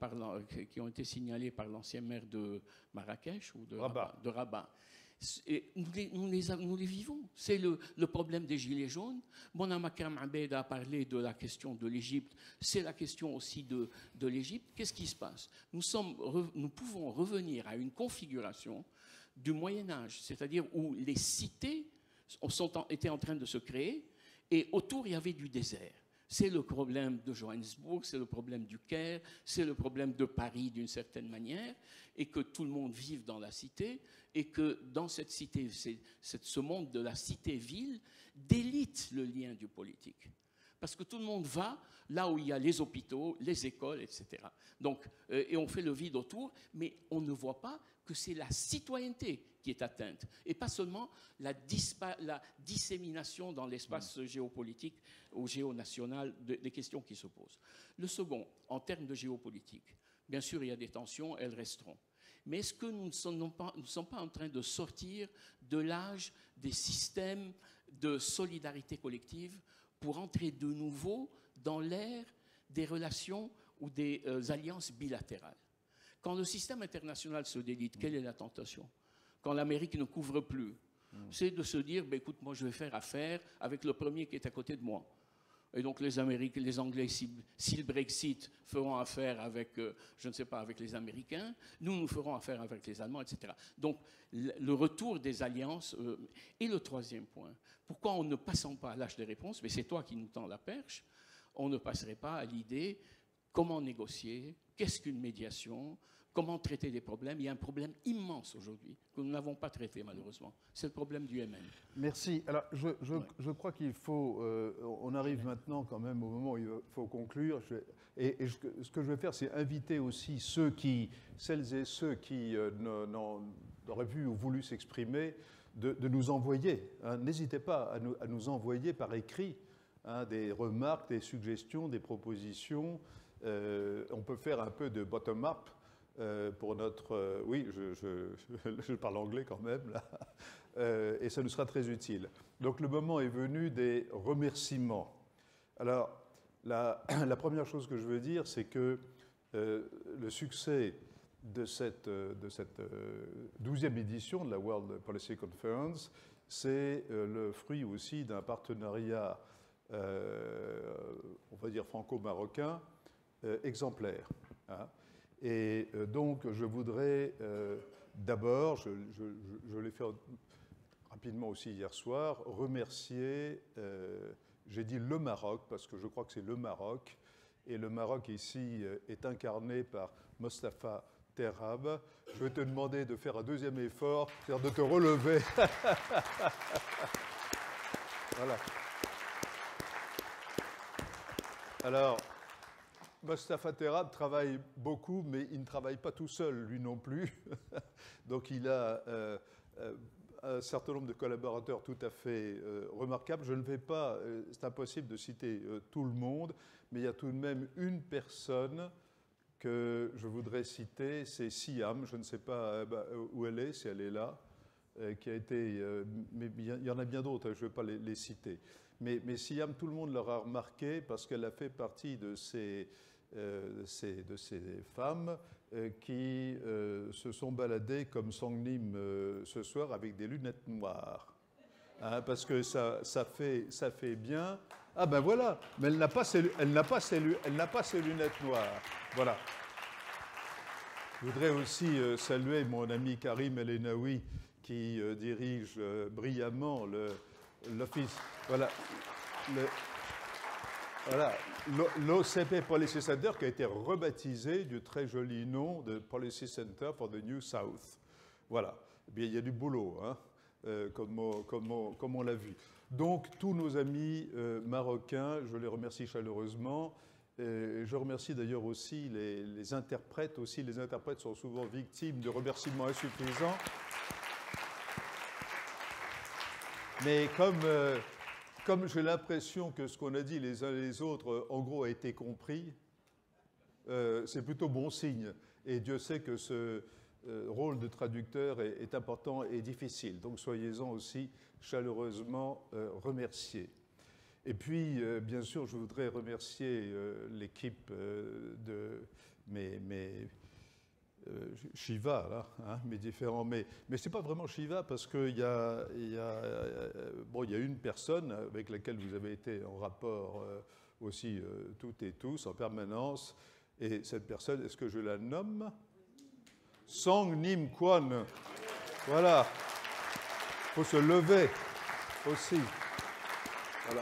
signalées par l'ancien maire de Marrakech ou de Rabat. Et nous les vivons. C'est le problème des Gilets jaunes. Mona Makram Abed a parlé de la question de l'Égypte. C'est la question aussi de l'Égypte. Qu'est-ce qui se passe? Nous pouvons revenir à une configuration du Moyen-Âge, c'est-à-dire où les cités étaient en train de se créer et autour, il y avait du désert. C'est le problème de Johannesburg, c'est le problème du Caire, c'est le problème de Paris d'une certaine manière, et que tout le monde vive dans la cité, et que dans cette cité, ce monde de la cité-ville délite le lien du politique. Parce que tout le monde va là où il y a les hôpitaux, les écoles, etc. Donc, et on fait le vide autour, mais on ne voit pas que c'est la citoyenneté qui est atteinte, et pas seulement la dissémination dans l'espace géopolitique ou géonational des questions qui se posent. Le second, en termes de géopolitique, bien sûr, il y a des tensions, elles resteront. Mais est-ce que nous ne sommes pas en train de sortir de l'âge des systèmes de solidarité collective pour entrer de nouveau dans l'ère des relations ou des alliances bilatérales? Quand le système international se délite, quelle est la tentation? Quand l'Amérique ne couvre plus, c'est de se dire, ben, écoute, moi je vais faire affaire avec le premier qui est à côté de moi. Et donc les Anglais, si le Brexit, feront affaire avec, je ne sais pas, avec les Américains, nous ferons affaire avec les Allemands, etc. Donc le retour des alliances. Et le troisième point, pourquoi on ne passant pas à l'âge des réponses, mais c'est toi qui nous tends la perche, on ne passerait pas à l'idée comment négocier, qu'est-ce qu'une médiation, comment traiter des problèmes. Il y a un problème immense aujourd'hui que nous n'avons pas traité malheureusement. C'est le problème du Yémen.
Merci. Alors, je crois qu'il faut... on arrive maintenant quand même au moment où il faut conclure. Ce que je vais faire, c'est inviter aussi celles et ceux qui n'auraient vu ou voulu s'exprimer, de nous envoyer. Hein. N'hésitez pas à nous envoyer par écrit des remarques, des suggestions, des propositions. On peut faire un peu de bottom-up. Pour notre... oui, je parle anglais quand même, là, et ça nous sera très utile. Donc le moment est venu des remerciements. Alors, la première chose que je veux dire, c'est que le succès de cette 12e édition de la World Policy Conference, c'est le fruit aussi d'un partenariat, on va dire franco-marocain, exemplaire. Hein. Et donc, je voudrais d'abord, je l'ai fait rapidement aussi hier soir, remercier, j'ai dit le Maroc, parce que je crois que c'est le Maroc, et le Maroc ici est incarné par Mostafa Terrab. Je vais te demander de faire un deuxième effort, c'est-à-dire de te relever. Voilà. Alors, Mostafa Terrab travaille beaucoup, mais il ne travaille pas tout seul, lui non plus. Donc il a un certain nombre de collaborateurs tout à fait remarquables. Je ne vais pas, c'est impossible de citer tout le monde, mais il y a tout de même une personne que je voudrais citer, c'est Siam. Je ne sais pas où elle est, si elle est là, qui a été... mais il y en a bien d'autres, je ne vais pas les citer. Mais Siam, tout le monde l'aura remarqué parce qu'elle a fait partie de ces femmes qui se sont baladées comme Sangnim ce soir avec des lunettes noires. Hein, parce que ça fait bien. Ah ben voilà, mais elle n'a pas ses lunettes noires. Voilà. Je voudrais aussi saluer mon ami Karim El-Enaoui qui dirige brillamment l'office. Voilà. Voilà, l'OCP Policy Center qui a été rebaptisé du très joli nom de Policy Center for the New South. Voilà, eh bien, il y a du boulot, hein, comme on l'a vu. Donc, tous nos amis marocains, je les remercie chaleureusement. Je remercie d'ailleurs aussi les interprètes. Aussi, les interprètes sont souvent victimes de remerciements insuffisants. Mais comme j'ai l'impression que ce qu'on a dit les uns et les autres, en gros, a été compris, c'est plutôt bon signe. Et Dieu sait que rôle de traducteur est important et difficile. Donc soyez-en aussi chaleureusement remerciés. Et puis, bien sûr, je voudrais remercier l'équipe de Shiva, là, hein, mes différents. Mais ce n'est pas vraiment Shiva parce qu'il y a une personne avec laquelle vous avez été en rapport aussi toutes et tous en permanence. Et cette personne, est-ce que je la nomme? Song Nim Kwon. Voilà. Il faut se lever aussi. Voilà.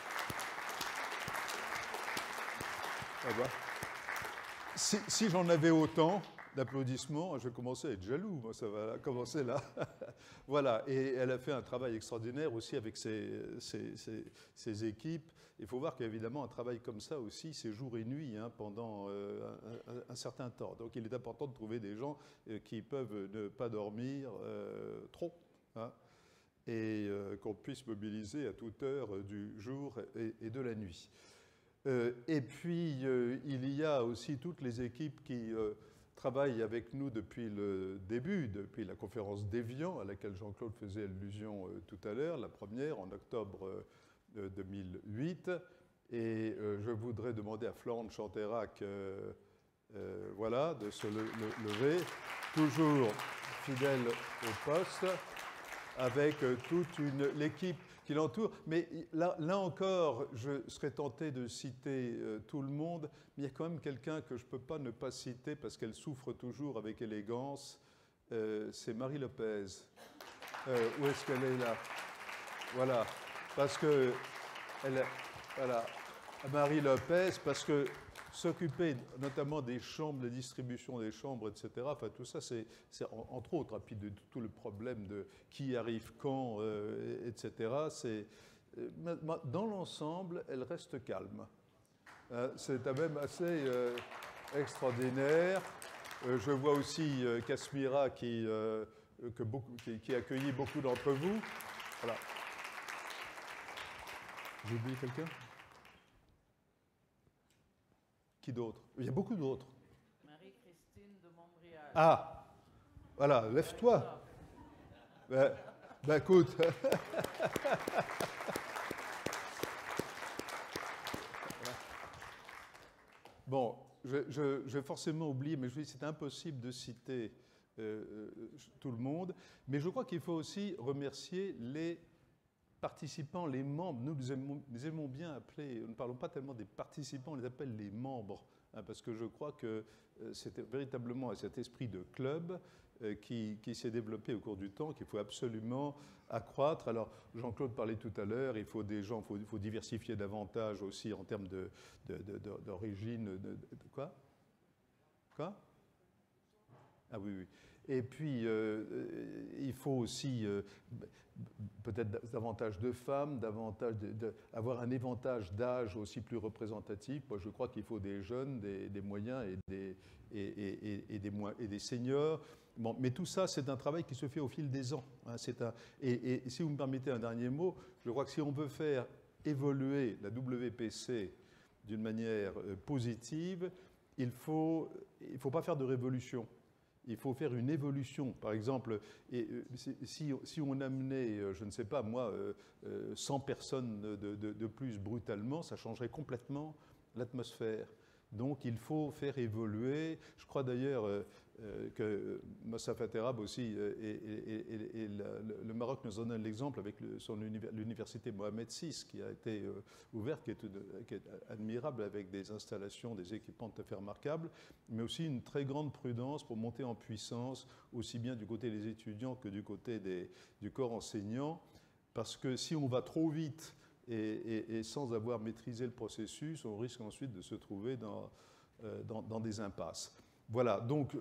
Ah bah. Si j'en avais autant d'applaudissements, je commençais à être jaloux. Moi, ça va commencer là. Voilà. Et elle a fait un travail extraordinaire aussi avec ses équipes. Il faut voir qu'évidemment, un travail comme ça aussi, c'est jour et nuit hein, pendant un certain temps. Donc, il est important de trouver des gens qui peuvent ne pas dormir trop. Hein, et qu'on puisse mobiliser à toute heure du jour et de la nuit. Et puis, il y a aussi toutes les équipes qui travaillent avec nous depuis le début, depuis la conférence d'Évian, à laquelle Jean-Claude faisait allusion tout à l'heure, la première en octobre 2008. Et je voudrais demander à Florent Chanterac voilà, de se lever, toujours fidèle au poste, avec toute l'équipe qui l'entoure. Mais là encore, je serais tenté de citer tout le monde, mais il y a quand même quelqu'un que je ne peux pas ne pas citer parce qu'elle souffre toujours avec élégance, c'est Marie Lopez. Où est-ce qu'elle est là? Voilà, parce que voilà, Marie Lopez, parce que s'occuper notamment des chambres, la distribution des chambres, etc. Enfin, tout ça, c'est entre autres, puis de tout le problème de qui arrive quand, etc. Dans l'ensemble, elle reste calme. C'est quand même assez extraordinaire. Je vois aussi Kasmira qui a accueilli beaucoup d'entre vous. Voilà. J'ai oublié quelqu'un? Qui d'autre? Il y a beaucoup d'autres.
Marie-Christine de Montréal.
Ah, voilà, lève-toi. Ben écoute. Bon, je vais forcément oublier, mais je dis c'est impossible de citer tout le monde. Mais je crois qu'il faut aussi remercier les participants, les membres. Nous aimons bien appeler, nous ne parlons pas tellement des participants, on les appelle les membres, hein, parce que je crois que c'était véritablement cet esprit de club qui s'est développé au cours du temps, qu'il faut absolument accroître. Alors, Jean-Claude parlait tout à l'heure, il faut des gens, il faut diversifier davantage aussi en termes d'origine. Quoi? Quoi? Ah oui, oui. Et puis, il faut aussi peut-être davantage de femmes, avoir un éventail d'âge aussi plus représentatif. Moi, je crois qu'il faut des jeunes, des moyens et des seniors. Bon, mais tout ça, c'est un travail qui se fait au fil des ans. Hein, et si vous me permettez un dernier mot, je crois que si on veut faire évoluer la WPC d'une manière positive, il ne faut pas faire de révolution. Il faut faire une évolution. Par exemple, si on amenait, je ne sais pas moi, 100 personnes de plus brutalement, ça changerait complètement l'atmosphère. Donc il faut faire évoluer. Je crois d'ailleurs que Moussa Faterab aussi, et le Maroc nous en donne l'exemple avec l'université Mohamed VI qui a été ouverte, qui est admirable avec des installations, des équipements tout à fait remarquables, mais aussi une très grande prudence pour monter en puissance, aussi bien du côté des étudiants que du côté du corps enseignant, parce que si on va trop vite et sans avoir maîtrisé le processus, on risque ensuite de se trouver dans des impasses. Voilà, donc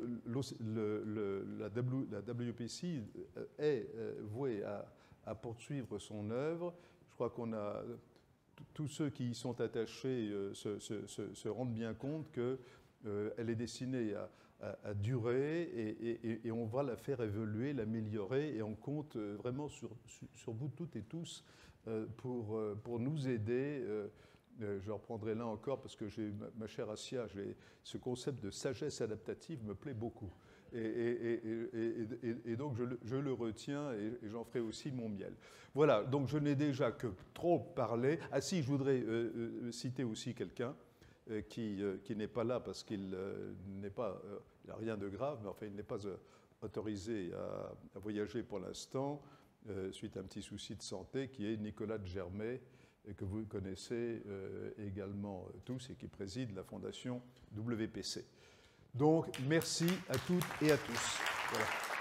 la WPC est vouée à poursuivre son œuvre. Je crois qu'on a tous ceux qui y sont attachés se rendent bien compte qu'elle est destinée à durer et on va la faire évoluer, l'améliorer, et on compte vraiment sur vous toutes et tous pour nous aider. Je reprendrai là encore parce que j'ai ma chère Assia, ce concept de sagesse adaptative me plaît beaucoup. Et donc je le retiens et j'en ferai aussi mon miel. Voilà, donc je n'ai déjà que trop parlé. Ah si, je voudrais citer aussi quelqu'un qui n'est pas là parce qu'il n'est pas, il n'a rien de grave, mais enfin il n'est pas autorisé à voyager pour l'instant, suite à un petit souci de santé, qui est Nicolas de Germay, que vous connaissez également tous et qui préside la fondation WPC. Donc merci à toutes et à tous. Voilà.